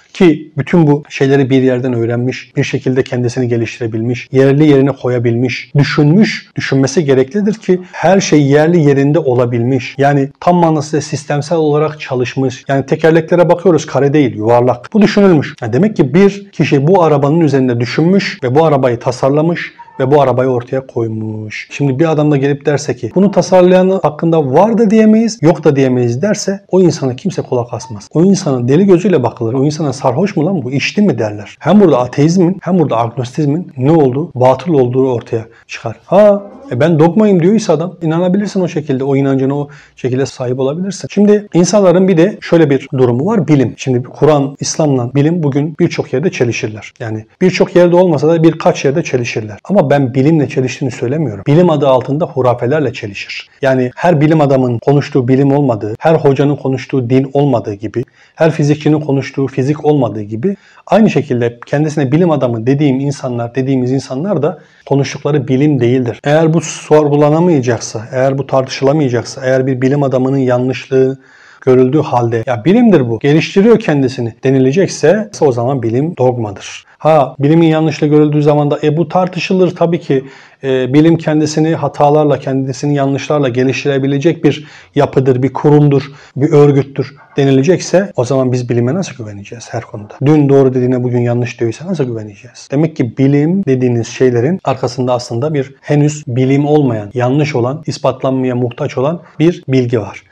Ki bütün bu şeyleri bir yerden öğrenmiş, bir şekilde kendisini geliştirebilmiş, yerli yerine koyabilmiş, düşünmüş, düşünmesi gereklidir ki her şey yerli yerinde olabilmiş. Yani tam manasıyla sistemsel olarak çalışmış. Yani tekerleklere bakıyoruz, kare değil, yuvarlak. Bu düşünülmüş. Yani demek ki bir kişi bu arabanın üzerinde düşünmüş ve bu arabayı tasarlamış ve bu arabayı ortaya koymuş. Şimdi bir adam da gelip derse ki bunu tasarlayan hakkında var da diyemeyiz, yok da diyemeyiz derse o insana kimse kulak asmaz. O insanın deli gözüyle bakılır. O insana sarhoş mu lan bu, içti mi derler. Hem burada ateizmin hem burada agnostizmin ne olduğu, batıl olduğu ortaya çıkar. Ha e ben dogmayım diyorsa adam inanabilirsin o şekilde. O inancına o şekilde sahip olabilirsin. Şimdi insanların bir de şöyle bir durumu var. Bilim. Şimdi Kur'an, İslam'la bilim bugün birçok yerde çelişirler. Yani birçok yerde olmasa da birkaç yerde çelişirler. Ama ben bilimle çeliştiğini söylemiyorum. Bilim adı altında hurafelerle çelişir. Yani her bilim adamın konuştuğu bilim olmadığı, her hocanın konuştuğu din olmadığı gibi, her fizikçinin konuştuğu fizik olmadığı gibi aynı şekilde kendisine bilim adamı dediğim insanlar, dediğimiz insanlar da konuştukları bilim değildir. Eğer bu sorgulanamayacaksa, eğer bu tartışılamayacaksa, eğer bir bilim adamının yanlışlığı görüldüğü halde ya bilimdir bu, geliştiriyor kendisini denilecekse o zaman bilim dogmadır. Ha bilimin yanlışlığı görüldüğü zaman da e bu tartışılır tabii ki. E, bilim kendisini hatalarla, kendisini yanlışlarla geliştirebilecek bir yapıdır, bir kurumdur, bir örgüttür denilecekse o zaman biz bilime nasıl güveneceğiz her konuda? Dün doğru dediğine bugün yanlış diyorsa nasıl güveneceğiz? Demek ki bilim dediğiniz şeylerin arkasında aslında bir henüz bilim olmayan, yanlış olan, ispatlanmaya muhtaç olan bir bilgi var.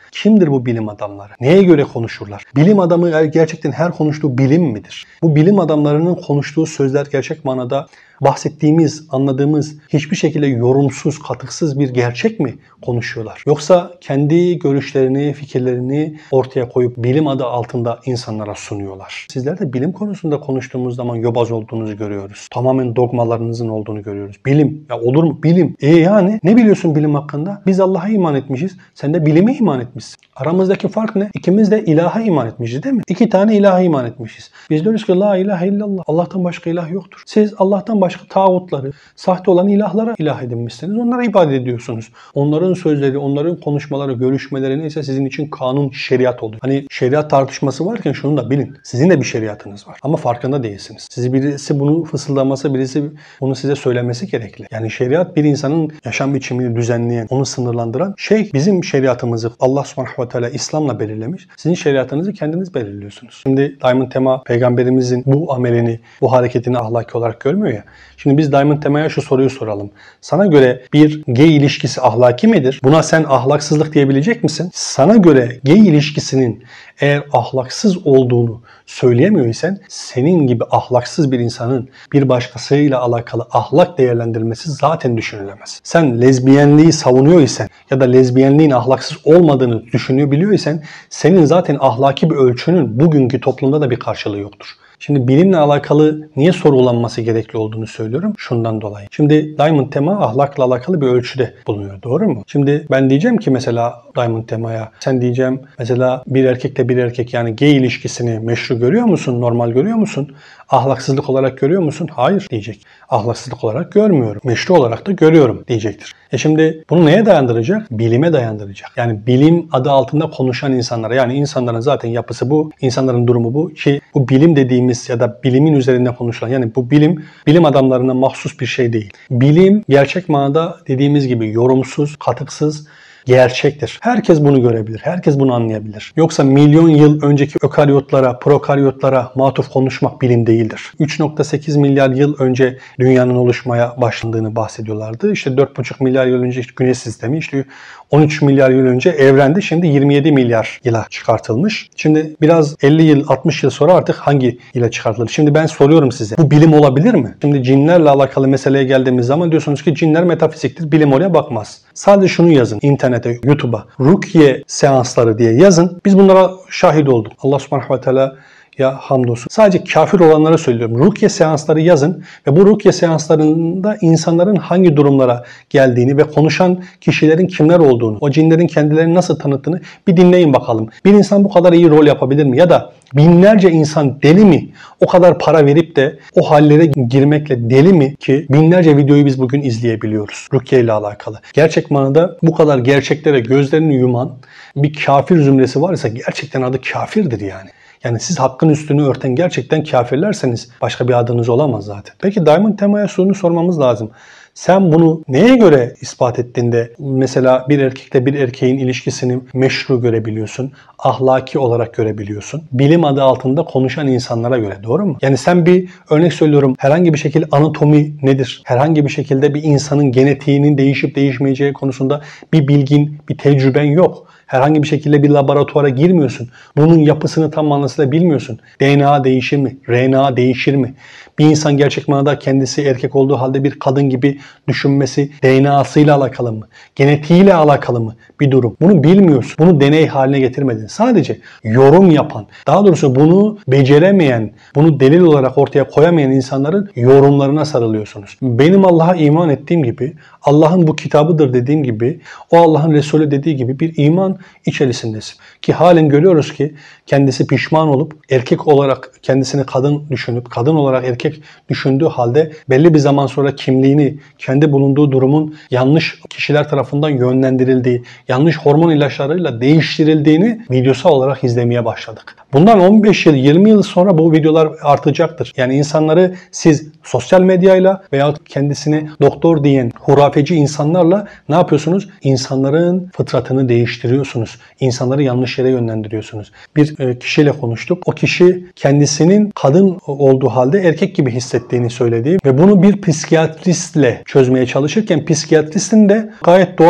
Kimdir bu bilim adamları? Neye göre konuşurlar? Bilim adamı gerçekten her konuştuğu bilim midir? Bu bilim adamlarının konuştuğu sözler gerçek manada bahsettiğimiz, anladığımız hiçbir şekilde yorumsuz, katıksız bir gerçek mi konuşuyorlar? Yoksa kendi görüşlerini, fikirlerini ortaya koyup bilim adı altında insanlara sunuyorlar. Sizler de bilim konusunda konuştuğumuz zaman yobaz olduğunuzu görüyoruz. Tamamen dogmalarınızın olduğunu görüyoruz. Bilim, ya olur mu? Bilim. E yani ne biliyorsun bilim hakkında? Biz Allah'a iman etmişiz. Sen de bilime iman etmişsin. Aramızdaki fark ne? İkimiz de ilaha iman etmişiz değil mi? İki tane ilaha iman etmişiz. Biz diyoruz ki la ilahe illallah. Allah'tan başka ilah yoktur. Siz Allah'tan başka tağutları, sahte olan ilahlara ilah edinmişsiniz. Onlara ibadet ediyorsunuz. Onların sözleri, onların konuşmaları, görüşmeleri neyse sizin için kanun, şeriat oluyor. Hani şeriat tartışması varken şunu da bilin. Sizin de bir şeriatınız var. Ama farkında değilsiniz. Sizi birisi bunu fısıldaması, birisi bunu size söylemesi gerekli. Yani şeriat bir insanın yaşam biçimini düzenleyen, onu sınırlandıran şey. Bizim şeriatımızı Allah subhanahu ve teala İslam'la belirlemiş. Sizin şeriatınızı kendiniz belirliyorsunuz. Şimdi Diamond Tema peygamberimizin bu amelini, bu hareketini ahlaki olarak görmüyor ya. Şimdi biz Diamond Tema'ya şu soruyu soralım. Sana göre bir gay ilişkisi ahlaki midir? Buna sen ahlaksızlık diyebilecek misin? Sana göre gay ilişkisinin eğer ahlaksız olduğunu söyleyemiyor isen senin gibi ahlaksız bir insanın bir başkasıyla alakalı ahlak değerlendirmesi zaten düşünülemez. Sen lezbiyenliği savunuyor isen ya da lezbiyenliğin ahlaksız olmadığını düşünüyor biliyor isen senin zaten ahlaki bir ölçünün bugünkü toplumda da bir karşılığı yoktur. Şimdi bilimle alakalı niye sorgulanması gerekli olduğunu söylüyorum şundan dolayı. Şimdi Diamond Tema ahlakla alakalı bir ölçüde bulunuyor. Doğru mu? Şimdi ben diyeceğim ki mesela Diamond Tema'ya sen diyeceğim mesela bir erkekle bir erkek yani gay ilişkisini meşru görüyor musun? Normal görüyor musun? Ahlaksızlık olarak görüyor musun? Hayır diyecek. Ahlaksızlık olarak görmüyorum. Meşru olarak da görüyorum diyecektir. E şimdi bunu neye dayandıracak? Bilime dayandıracak. Yani bilim adı altında konuşan insanlara yani insanların zaten yapısı bu, insanların durumu bu ki bu bilim dediğimiz ya da bilimin üzerinde konuşulan yani bu bilim bilim adamlarına mahsus bir şey değil. Bilim gerçek manada dediğimiz gibi yorumsuz, katıksız, gerçektir. Herkes bunu görebilir. Herkes bunu anlayabilir. Yoksa milyon yıl önceki ökaryotlara, prokaryotlara matuf konuşmak bilim değildir. üç nokta sekiz milyar yıl önce dünyanın oluşmaya başlandığını bahsediyorlardı. İşte dört buçuk milyar yıl önce işte güneş sistemi, işte on üç milyar yıl önce evrendi. Şimdi yirmi yedi milyar yıla çıkartılmış. Şimdi biraz elli yıl, altmış yıl sonra artık hangi yıla çıkartılır? Şimdi ben soruyorum size. Bu bilim olabilir mi? Şimdi cinlerle alakalı meseleye geldiğimiz zaman diyorsunuz ki cinler metafiziktir. Bilim oraya bakmaz. Sadece şunu yazın. İnternete, YouTube'a rukiye seansları diye yazın. Biz bunlara şahit olduk. Allah subhanahu ve teala ya hamdolsun. Sadece kafir olanlara söylüyorum. Rukiye seansları yazın ve bu rukiye seanslarında insanların hangi durumlara geldiğini ve konuşan kişilerin kimler olduğunu, o cinlerin kendilerini nasıl tanıttığını bir dinleyin bakalım. Bir insan bu kadar iyi rol yapabilir mi? Ya da binlerce insan deli mi? O kadar para verip de o hallere girmekle deli mi ki binlerce videoyu biz bugün izleyebiliyoruz rukiye ile alakalı. Gerçek manada bu kadar gerçeklere gözlerini yuman bir kafir zümresi varsa gerçekten adı kafirdir yani. Yani siz hakkın üstünü örten gerçekten kafirlerseniz başka bir adınız olamaz zaten. Peki Diamond Tema'ya şunu sormamız lazım. Sen bunu neye göre ispat ettiğinde mesela bir erkekle bir erkeğin ilişkisini meşru görebiliyorsun, ahlaki olarak görebiliyorsun. Bilim adı altında konuşan insanlara göre, doğru mu? Yani sen bir örnek söylüyorum herhangi bir şekilde anatomi nedir? Herhangi bir şekilde bir insanın genetiğinin değişip değişmeyeceği konusunda bir bilgin, bir tecrüben yok. Herhangi bir şekilde bir laboratuvara girmiyorsun. Bunun yapısını tam manasıyla bilmiyorsun. D N A değişir mi? R N A değişir mi? Bir insan gerçek manada kendisi erkek olduğu halde bir kadın gibi düşünmesi D N A'sıyla alakalı mı? Genetiğiyle alakalı mı bir durum? Bunu bilmiyorsun. Bunu deney haline getirmedin. Sadece yorum yapan, daha doğrusu bunu beceremeyen, bunu delil olarak ortaya koyamayan insanların yorumlarına sarılıyorsunuz. Benim Allah'a iman ettiğim gibi, Allah'ın bu kitabıdır dediğim gibi, o Allah'ın Resulü dediği gibi bir iman içerisindesin. Ki halen görüyoruz ki kendisi pişman olup erkek olarak kendisini kadın düşünüp kadın olarak erkek düşündüğü halde belli bir zaman sonra kimliğini kendi bulunduğu durumun yanlış kişiler tarafından yönlendirildiği, yanlış hormon ilaçlarıyla değiştirildiğini videosal olarak izlemeye başladık. Bundan on beş yıl, yirmi yıl sonra bu videolar artacaktır. Yani insanları siz sosyal medyayla veya kendisini doktor diyen hurafeci insanlarla ne yapıyorsunuz? İnsanların fıtratını değiştiriyorsunuz. İnsanları yanlış yere yönlendiriyorsunuz. Bir kişiyle konuştuk. O kişi kendisinin kadın olduğu halde erkek gibi hissettiğini söyledi ve bunu bir psikiyatristle çözmeye çalışırken psikiyatristin de gayet doğaldır.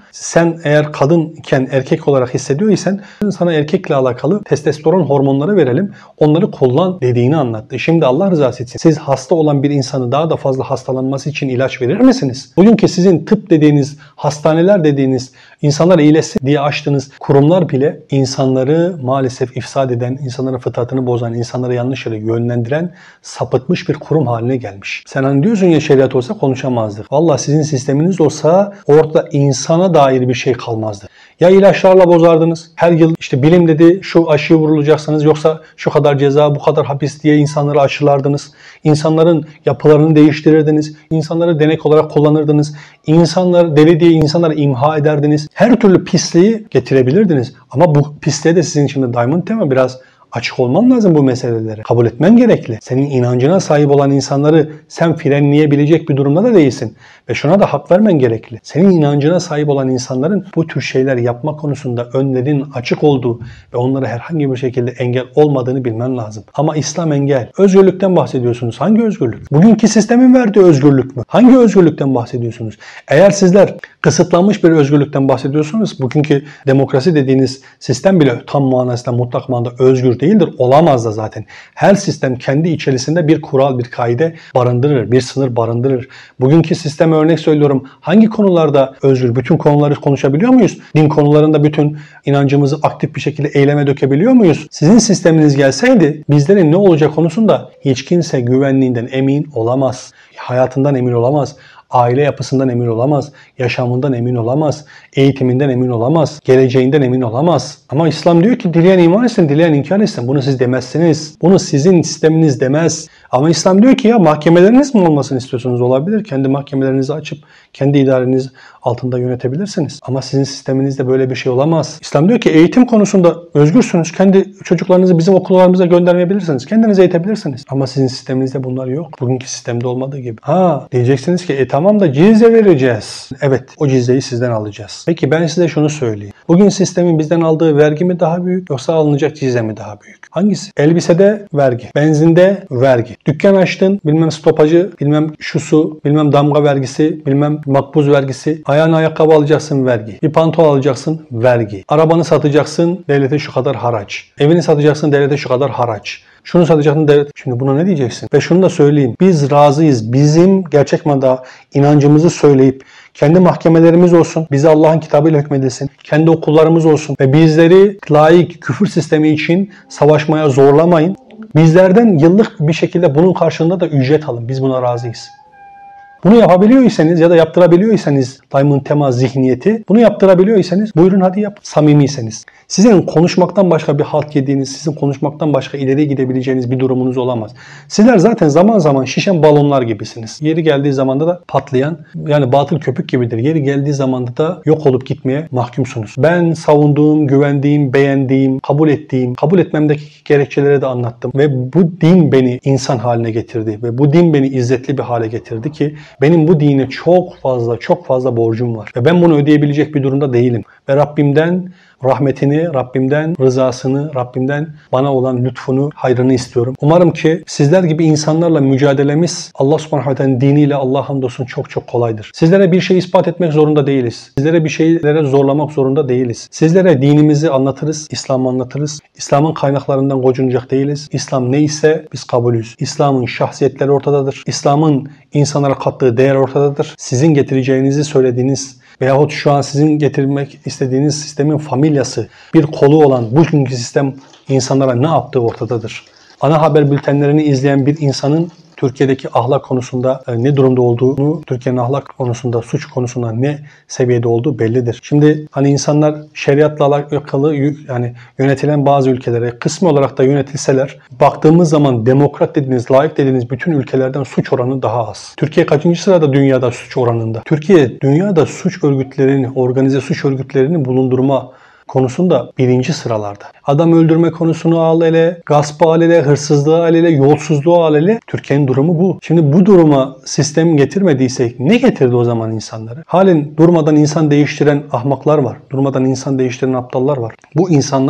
Sen eğer kadın iken erkek olarak hissediyorsan sana erkekle alakalı testosteron hormonları verelim, onları kullan dediğini anlattı. Şimdi Allah rızası için siz hasta olan bir insanı daha da fazla hastalanması için ilaç verir misiniz? Bugünkü sizin tıp dediğiniz, hastaneler dediğiniz, insanlar iyileşsin diye açtığınız kurumlar bile insanları maalesef ifsad eden, insanların fıtratını bozan, insanları yanlış yere yönlendiren, sapıtmış bir kurum haline gelmiş. Sen hani diyorsun ya şeriat olsa konuşamazdık. Vallahi sizin sisteminiz olsa orada insana dair bir şey kalmazdı. Ya ilaçlarla bozardınız. Her yıl işte bilim dedi şu aşıyı vurulacaksınız yoksa şu kadar ceza, bu kadar hapis diye insanları aşılardınız. İnsanların yapılarını değiştirirdiniz. İnsanları denek olarak kullanırdınız. İnsanları deli diye insanları imha ederdiniz. Her türlü pisliği getirebilirdiniz. Ama bu pisliğe de sizin için de Diamond Tema biraz açık olman lazım bu meselelere. Kabul etmen gerekli. Senin inancına sahip olan insanları sen frenleyebilecek bir durumda da değilsin. Ve şuna da hak vermen gerekli. Senin inancına sahip olan insanların bu tür şeyler yapma konusunda önlerinin açık olduğu ve onlara herhangi bir şekilde engel olmadığını bilmen lazım. Ama İslam engel. Özgürlükten bahsediyorsunuz. Hangi özgürlük? Bugünkü sistemin verdiği özgürlük mü? Hangi özgürlükten bahsediyorsunuz? Eğer sizler kısıtlanmış bir özgürlükten bahsediyorsunuz, bugünkü demokrasi dediğiniz sistem bile tam manasıyla mutlak manada özgür değildir. Olamaz da zaten. Her sistem kendi içerisinde bir kural, bir kaide barındırır, bir sınır barındırır. Bugünkü sisteme örnek söylüyorum. Hangi konularda özgür? Bütün konuları konuşabiliyor muyuz? Din konularında bütün inancımızı aktif bir şekilde eyleme dökebiliyor muyuz? Sizin sisteminiz gelseydi bizlerin ne olacak konusunda hiç kimse güvenliğinden emin olamaz. Hayatından emin olamaz. Aile yapısından emin olamaz, yaşamından emin olamaz, eğitiminden emin olamaz, geleceğinden emin olamaz. Ama İslam diyor ki dileyen iman etsin, dileyen inkar etsin. Bunu siz demezsiniz. Bunu sizin sisteminiz demez. Ama İslam diyor ki ya mahkemeleriniz mi olmasını istiyorsunuz? Olabilir. Kendi mahkemelerinizi açıp kendi idareniz altında yönetebilirsiniz. Ama sizin sisteminizde böyle bir şey olamaz. İslam diyor ki eğitim konusunda özgürsünüz. Kendi çocuklarınızı bizim okullarımıza göndermeyebilirsiniz. Kendiniz eğitebilirsiniz. Ama sizin sisteminizde bunlar yok. Bugünkü sistemde olmadığı gibi. Ha diyeceksiniz ki e tamam da cizye vereceğiz. Evet o cizyeyi sizden alacağız. Peki ben size şunu söyleyeyim. Bugün sistemin bizden aldığı vergi mi daha büyük yoksa alınacak cizye mi daha büyük? Hangisi? Elbisede vergi. Benzinde vergi. Dükkan açtın, bilmem stopajı, bilmem şusu, bilmem damga vergisi, bilmem makbuz vergisi. Ayağına ayakkabı alacaksın vergi. Bir pantolon alacaksın vergi. Arabanı satacaksın devlete şu kadar haraç. Evini satacaksın devlete şu kadar haraç. Şunu satacaksın devlet. Şimdi buna ne diyeceksin? Ve şunu da söyleyeyim. Biz razıyız. Bizim gerçek manada inancımızı söyleyip kendi mahkemelerimiz olsun. Bize Allah'ın kitabıyla hükmedilsin. Kendi okullarımız olsun. Ve bizleri layık küfür sistemi için savaşmaya zorlamayın. Bizlerden yıllık bir şekilde bunun karşılığında da ücret alın. Biz buna razıyız. Bunu yapabiliyorsanız ya da yaptırabiliyorsanız Diamond Tema zihniyeti, bunu yaptırabiliyorsanız buyurun hadi yap. Samimiyseniz. Sizin konuşmaktan başka bir halt yediğiniz, sizin konuşmaktan başka ileriye gidebileceğiniz bir durumunuz olamaz. Sizler zaten zaman zaman şişen balonlar gibisiniz. Yeri geldiği zamanda da patlayan, yani batıl köpük gibidir. Yeri geldiği zamanda da yok olup gitmeye mahkumsunuz. Ben savunduğum, güvendiğim, beğendiğim, kabul ettiğim, kabul etmemdeki gerekçeleri de anlattım. Ve bu din beni insan haline getirdi. Ve bu din beni izzetli bir hale getirdi ki benim bu dine çok fazla, çok fazla borcum var. Ve ben bunu ödeyebilecek bir durumda değilim. Ve Rabbimden rahmetini, Rabbimden rızasını, Rabbimden bana olan lütfunu, hayrını istiyorum. Umarım ki sizler gibi insanlarla mücadelemiz Allah subhanahu ve teala'nın diniyle Allah hamdolsun çok çok kolaydır. Sizlere bir şey ispat etmek zorunda değiliz. Sizlere bir şeylere zorlamak zorunda değiliz. Sizlere dinimizi anlatırız, İslam'ı anlatırız. İslam'ın kaynaklarından gocunacak değiliz. İslam neyse biz kabulüz. İslam'ın şahsiyetleri ortadadır. İslam'ın insanlara kattığı değer ortadadır. Sizin getireceğinizi söylediğiniz veyahut şu an sizin getirmek istediğiniz sistemin familyası, bir kolu olan bugünkü sistem insanlara ne yaptığı ortadadır. Ana haber bültenlerini izleyen bir insanın Türkiye'deki ahlak konusunda ne durumda olduğunu, Türkiye'nin ahlak konusunda, suç konusunda ne seviyede olduğu bellidir. Şimdi hani insanlar şeriatla alakalı yani yönetilen bazı ülkelere kısmi olarak da yönetilseler, baktığımız zaman demokrat dediğiniz, layık dediğiniz bütün ülkelerden suç oranı daha az. Türkiye kaçıncı sırada dünyada suç oranında? Türkiye dünyada suç örgütlerini, organize suç örgütlerini bulundurma konusunda birinci sıralarda. Adam öldürme konusunu al ele, gaspı al ele, hırsızlığı al ele, yolsuzluğu al ele. Türkiye'nin durumu bu. Şimdi bu duruma sistem getirmediysek ne getirdi o zaman insanları? Halen durmadan insan değiştiren ahmaklar var. Durmadan insan değiştiren aptallar var. Bu insanlar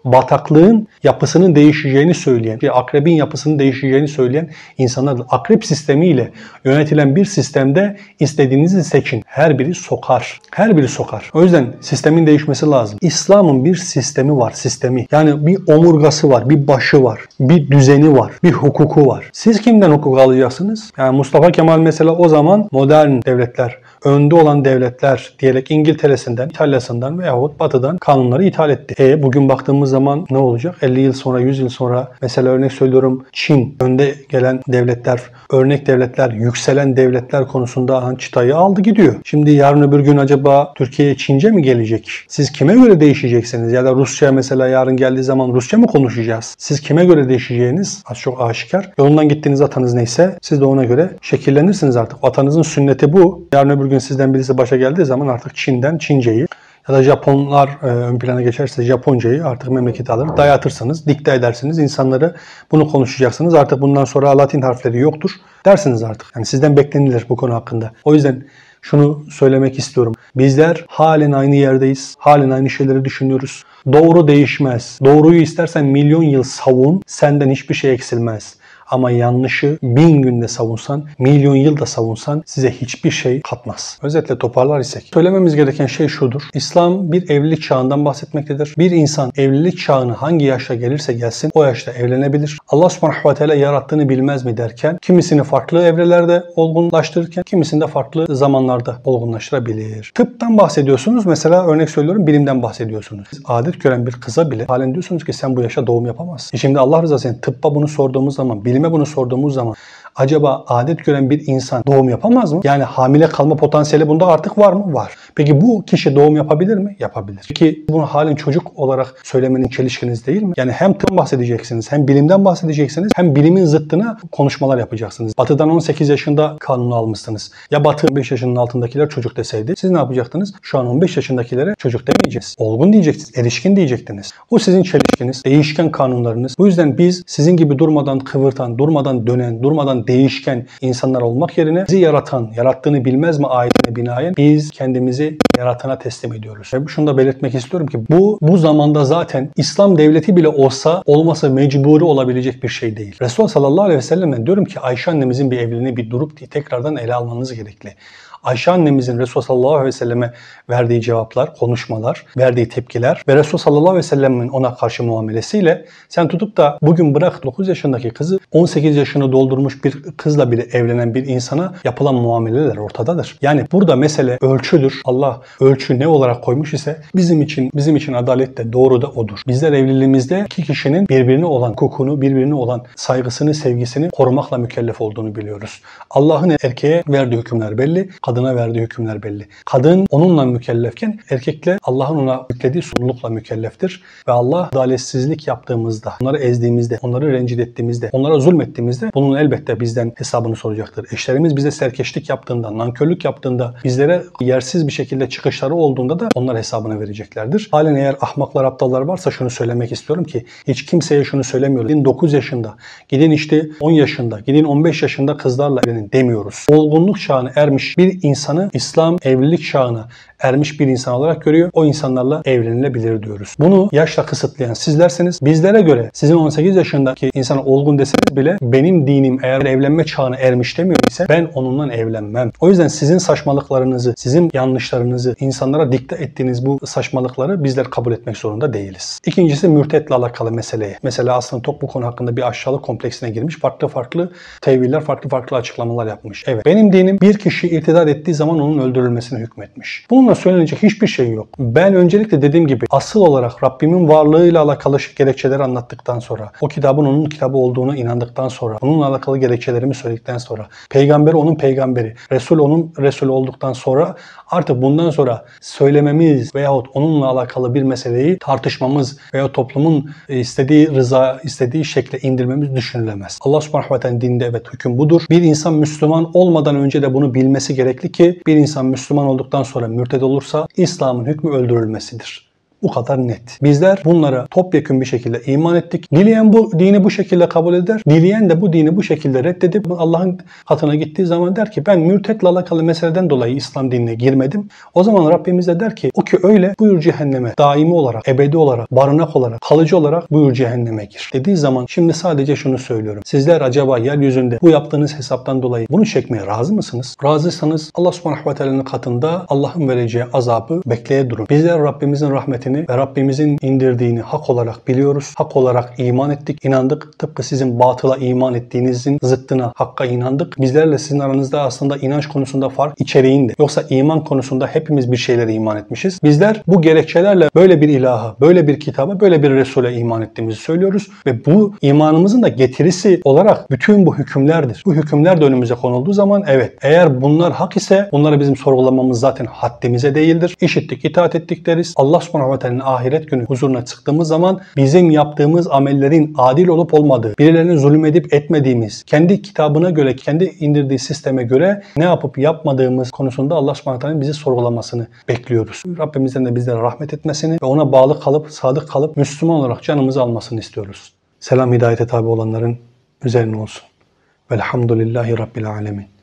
bataklığın yapısının değişeceğini söyleyen, akrebin yapısının değişeceğini söyleyen insanlardır. Akrep sistemiyle yönetilen bir sistemde istediğinizi seçin. Her biri sokar. Her biri sokar. O yüzden sistemin değişmesi lazım. İslam'ın bir sistemi var, sistemi. Yani bir omurgası var, bir başı var, bir düzeni var, bir hukuku var. Siz kimden hukuk alacaksınız? Yani Mustafa Kemal mesela o zaman modern devletler, önde olan devletler diyerek İngiltere'sinden, İtalya'sından veyahut Batı'dan kanunları ithal etti. E bugün baktığımız zaman ne olacak? elli yıl sonra, yüz yıl sonra mesela örnek söylüyorum Çin, önde gelen devletler, örnek devletler, yükselen devletler konusunda çıtayı aldı gidiyor. Şimdi yarın öbür gün acaba Türkiye'ye Çince mi gelecek? Siz kime göre değişeceksiniz? Ya da Rusya mesela yarın geldiği zaman Rusça mı konuşacağız? Siz kime göre değişeceğiniz az çok aşikar. Yolundan gittiğiniz atanız neyse siz de ona göre şekillenirsiniz artık. Atanızın sünneti bu. Yarın öbür gün sizden birisi başa geldiği zaman artık Çin'den Çince'yi ya da Japonlar e, ön plana geçerse Japoncayı artık memlekete alır, dayatırsınız, dikte edersiniz. İnsanları bunu konuşacaksınız. Artık bundan sonra Latin harfleri yoktur dersiniz artık. Yani sizden beklenilir bu konu hakkında. O yüzden şunu söylemek istiyorum. Bizler halen aynı yerdeyiz. Halen aynı şeyleri düşünüyoruz. Doğru değişmez. Doğruyu istersen milyon yıl savun, senden hiçbir şey eksilmez. Ama yanlışı bin günde savunsan, milyon yılda savunsan size hiçbir şey katmaz. Özetle toparlar isek, söylememiz gereken şey şudur. İslam bir evlilik çağından bahsetmektedir. Bir insan evlilik çağını hangi yaşta gelirse gelsin o yaşta evlenebilir. Allah subhanahu ve teala yarattığını bilmez mi derken kimisini farklı evrelerde olgunlaştırırken kimisini de farklı zamanlarda olgunlaştırabilir. Tıptan bahsediyorsunuz. Mesela örnek söylüyorum bilimden bahsediyorsunuz. Adet gören bir kıza bile halen diyorsunuz ki sen bu yaşa doğum yapamazsın. E şimdi Allah rızası için tıbba bunu sorduğumuz zaman, bilime bunu sorduğumuz zaman acaba adet gören bir insan doğum yapamaz mı? Yani hamile kalma potansiyeli bunda artık var mı? Var. Peki bu kişi doğum yapabilir mi? Yapabilir. Peki bunu halen çocuk olarak söylemenin çelişkiniz değil mi? Yani hem tıptan bahsedeceksiniz, hem bilimden bahsedeceksiniz, hem bilimin zıttına konuşmalar yapacaksınız. Batı'dan on sekiz yaşında kanunu almışsınız. Ya Batı on beş yaşının altındakiler çocuk deseydi siz ne yapacaktınız? Şu an on beş yaşındakilere çocuk demeyeceksiniz. Olgun diyeceksiniz, erişkin diyecektiniz. O sizin çelişkiniz, değişken kanunlarınız. Bu yüzden biz sizin gibi durmadan kıvırtan, durmadan dönen, durmadan değişken insanlar olmak yerine bizi yaratan, yarattığını bilmez mi ayetine binaen biz kendimizi yaratana teslim ediyoruz. Ve şunu da belirtmek istiyorum ki bu bu zamanda zaten İslam devleti bile olsa olması mecburi olabilecek bir şey değil. Resulullah sallallahu aleyhi ve sellem'den diyorum ki Ayşe annemizin bir evliliğini bir durup tekrardan ele almanız gerekli. Ayşe annemizin Resulullah sallallahu aleyhi ve selleme verdiği cevaplar, konuşmalar, verdiği tepkiler ve Resulullah sallallahu aleyhi ve sellemin ona karşı muamelesiyle sen tutup da bugün bırak dokuz yaşındaki kızı on sekiz yaşını doldurmuş bir kızla bile evlenen bir insana yapılan muameleler ortadadır. Yani burada mesele ölçüdür. Allah ölçü ne olarak koymuş ise bizim için bizim için adalet de doğru da odur. Bizler evliliğimizde iki kişinin birbirine olan hukukunu, birbirine olan saygısını, sevgisini korumakla mükellef olduğunu biliyoruz. Allah'ın erkeğe verdiği hükümler belli, kadına verdiği hükümler belli. Kadın onunla mükellefken erkekle Allah'ın ona yüklediği sorumlulukla mükelleftir. Ve Allah adaletsizlik yaptığımızda, onları ezdiğimizde, onları rencide ettiğimizde, onlara zulmettiğimizde bunun elbette bizden hesabını soracaktır. Eşlerimiz bize serkeşlik yaptığında, nankörlük yaptığında, bizlere yersiz bir şekilde çıkışları olduğunda da onlar hesabını vereceklerdir. Halen eğer ahmaklar, aptallar varsa şunu söylemek istiyorum ki hiç kimseye şunu söylemiyoruz. Gidin dokuz yaşında, gidin işte on yaşında, gidin on beş yaşında kızlarla evlenin demiyoruz. Olgunluk çağına ermiş bir insanı İslam evlilik çağına ermiş bir insan olarak görüyor. O insanlarla evlenilebilir diyoruz. Bunu yaşla kısıtlayan sizlerseniz bizlere göre sizin on sekiz yaşındaki insana olgun deseniz bile benim dinim eğer evlenme çağına ermiş demiyor ise ben onunla evlenmem. O yüzden sizin saçmalıklarınızı, sizin yanlışlarınızı, insanlara dikte ettiğiniz bu saçmalıkları bizler kabul etmek zorunda değiliz. İkincisi mürtetle alakalı meseleye. Mesela aslında Tok bu konu hakkında bir aşağılık kompleksine girmiş. Farklı farklı teviller, farklı farklı açıklamalar yapmış. Evet. Benim dinim bir kişi irtidat ettiği zaman onun öldürülmesini hükmetmiş. Bununla söylenecek hiçbir şey yok. Ben öncelikle dediğim gibi asıl olarak Rabbimin varlığıyla alakalı gerekçeleri anlattıktan sonra, o kitabın onun kitabı olduğuna inandıktan sonra, onunla alakalı gerekçelerimi söyledikten sonra, peygamber onun peygamberi, Resul onun Resul olduktan sonra artık bundan sonra söylememiz veyahut onunla alakalı bir meseleyi tartışmamız veya toplumun istediği rıza, istediği şekle indirmemiz düşünülemez. Allah subhanahu ve teala dinde evet hüküm budur. Bir insan Müslüman olmadan önce de bunu bilmesi gerekli ki bir insan Müslüman olduktan sonra mürted olursa İslam'ın hükmü öldürülmesidir. Bu kadar net. Bizler bunlara topyekün bir şekilde iman ettik. Dileyen bu dini bu şekilde kabul eder. Dileyen de bu dini bu şekilde reddedip Allah'ın katına gittiği zaman der ki ben mürtetle alakalı meseleden dolayı İslam dinine girmedim. O zaman Rabbimiz de der ki o ki öyle buyur cehenneme daimi olarak, ebedi olarak, barınak olarak, kalıcı olarak buyur cehenneme gir. Dediği zaman şimdi sadece şunu söylüyorum. Sizler acaba yeryüzünde bu yaptığınız hesaptan dolayı bunu çekmeye razı mısınız? Razıysanız Allah subhanahu ve teala'nın katında Allah'ın vereceği azabı bekleye durun. Bizler Rabbimizin rahmetini ve Rabbimizin indirdiğini hak olarak biliyoruz. Hak olarak iman ettik, inandık. Tıpkı sizin batıla iman ettiğinizin zıttına hakka inandık. Bizlerle sizin aranızda aslında inanç konusunda fark içeriğinde. Yoksa iman konusunda hepimiz bir şeylere iman etmişiz. Bizler bu gerekçelerle böyle bir ilaha, böyle bir kitaba, böyle bir Resul'e iman ettiğimizi söylüyoruz. Ve bu imanımızın da getirisi olarak bütün bu hükümlerdir. Bu hükümler de önümüze konulduğu zaman evet, eğer bunlar hak ise bunları bizim sorgulamamız zaten haddimize değildir. İşittik, itaat ettik deriz. Allah subhanahu ve teala'nın ahiret günü huzuruna çıktığımız zaman bizim yaptığımız amellerin adil olup olmadığı, birilerine zulüm edip etmediğimiz, kendi kitabına göre, kendi indirdiği sisteme göre ne yapıp yapmadığımız konusunda Allah subhanahu ve teala'nın bizi sorgulamasını bekliyoruz. Rabbimizden de bizlere rahmet etmesini ve ona bağlı kalıp, sadık kalıp Müslüman olarak canımızı almasını istiyoruz. Selam hidayete tabi olanların üzerine olsun. Velhamdülillahi Rabbil alemin.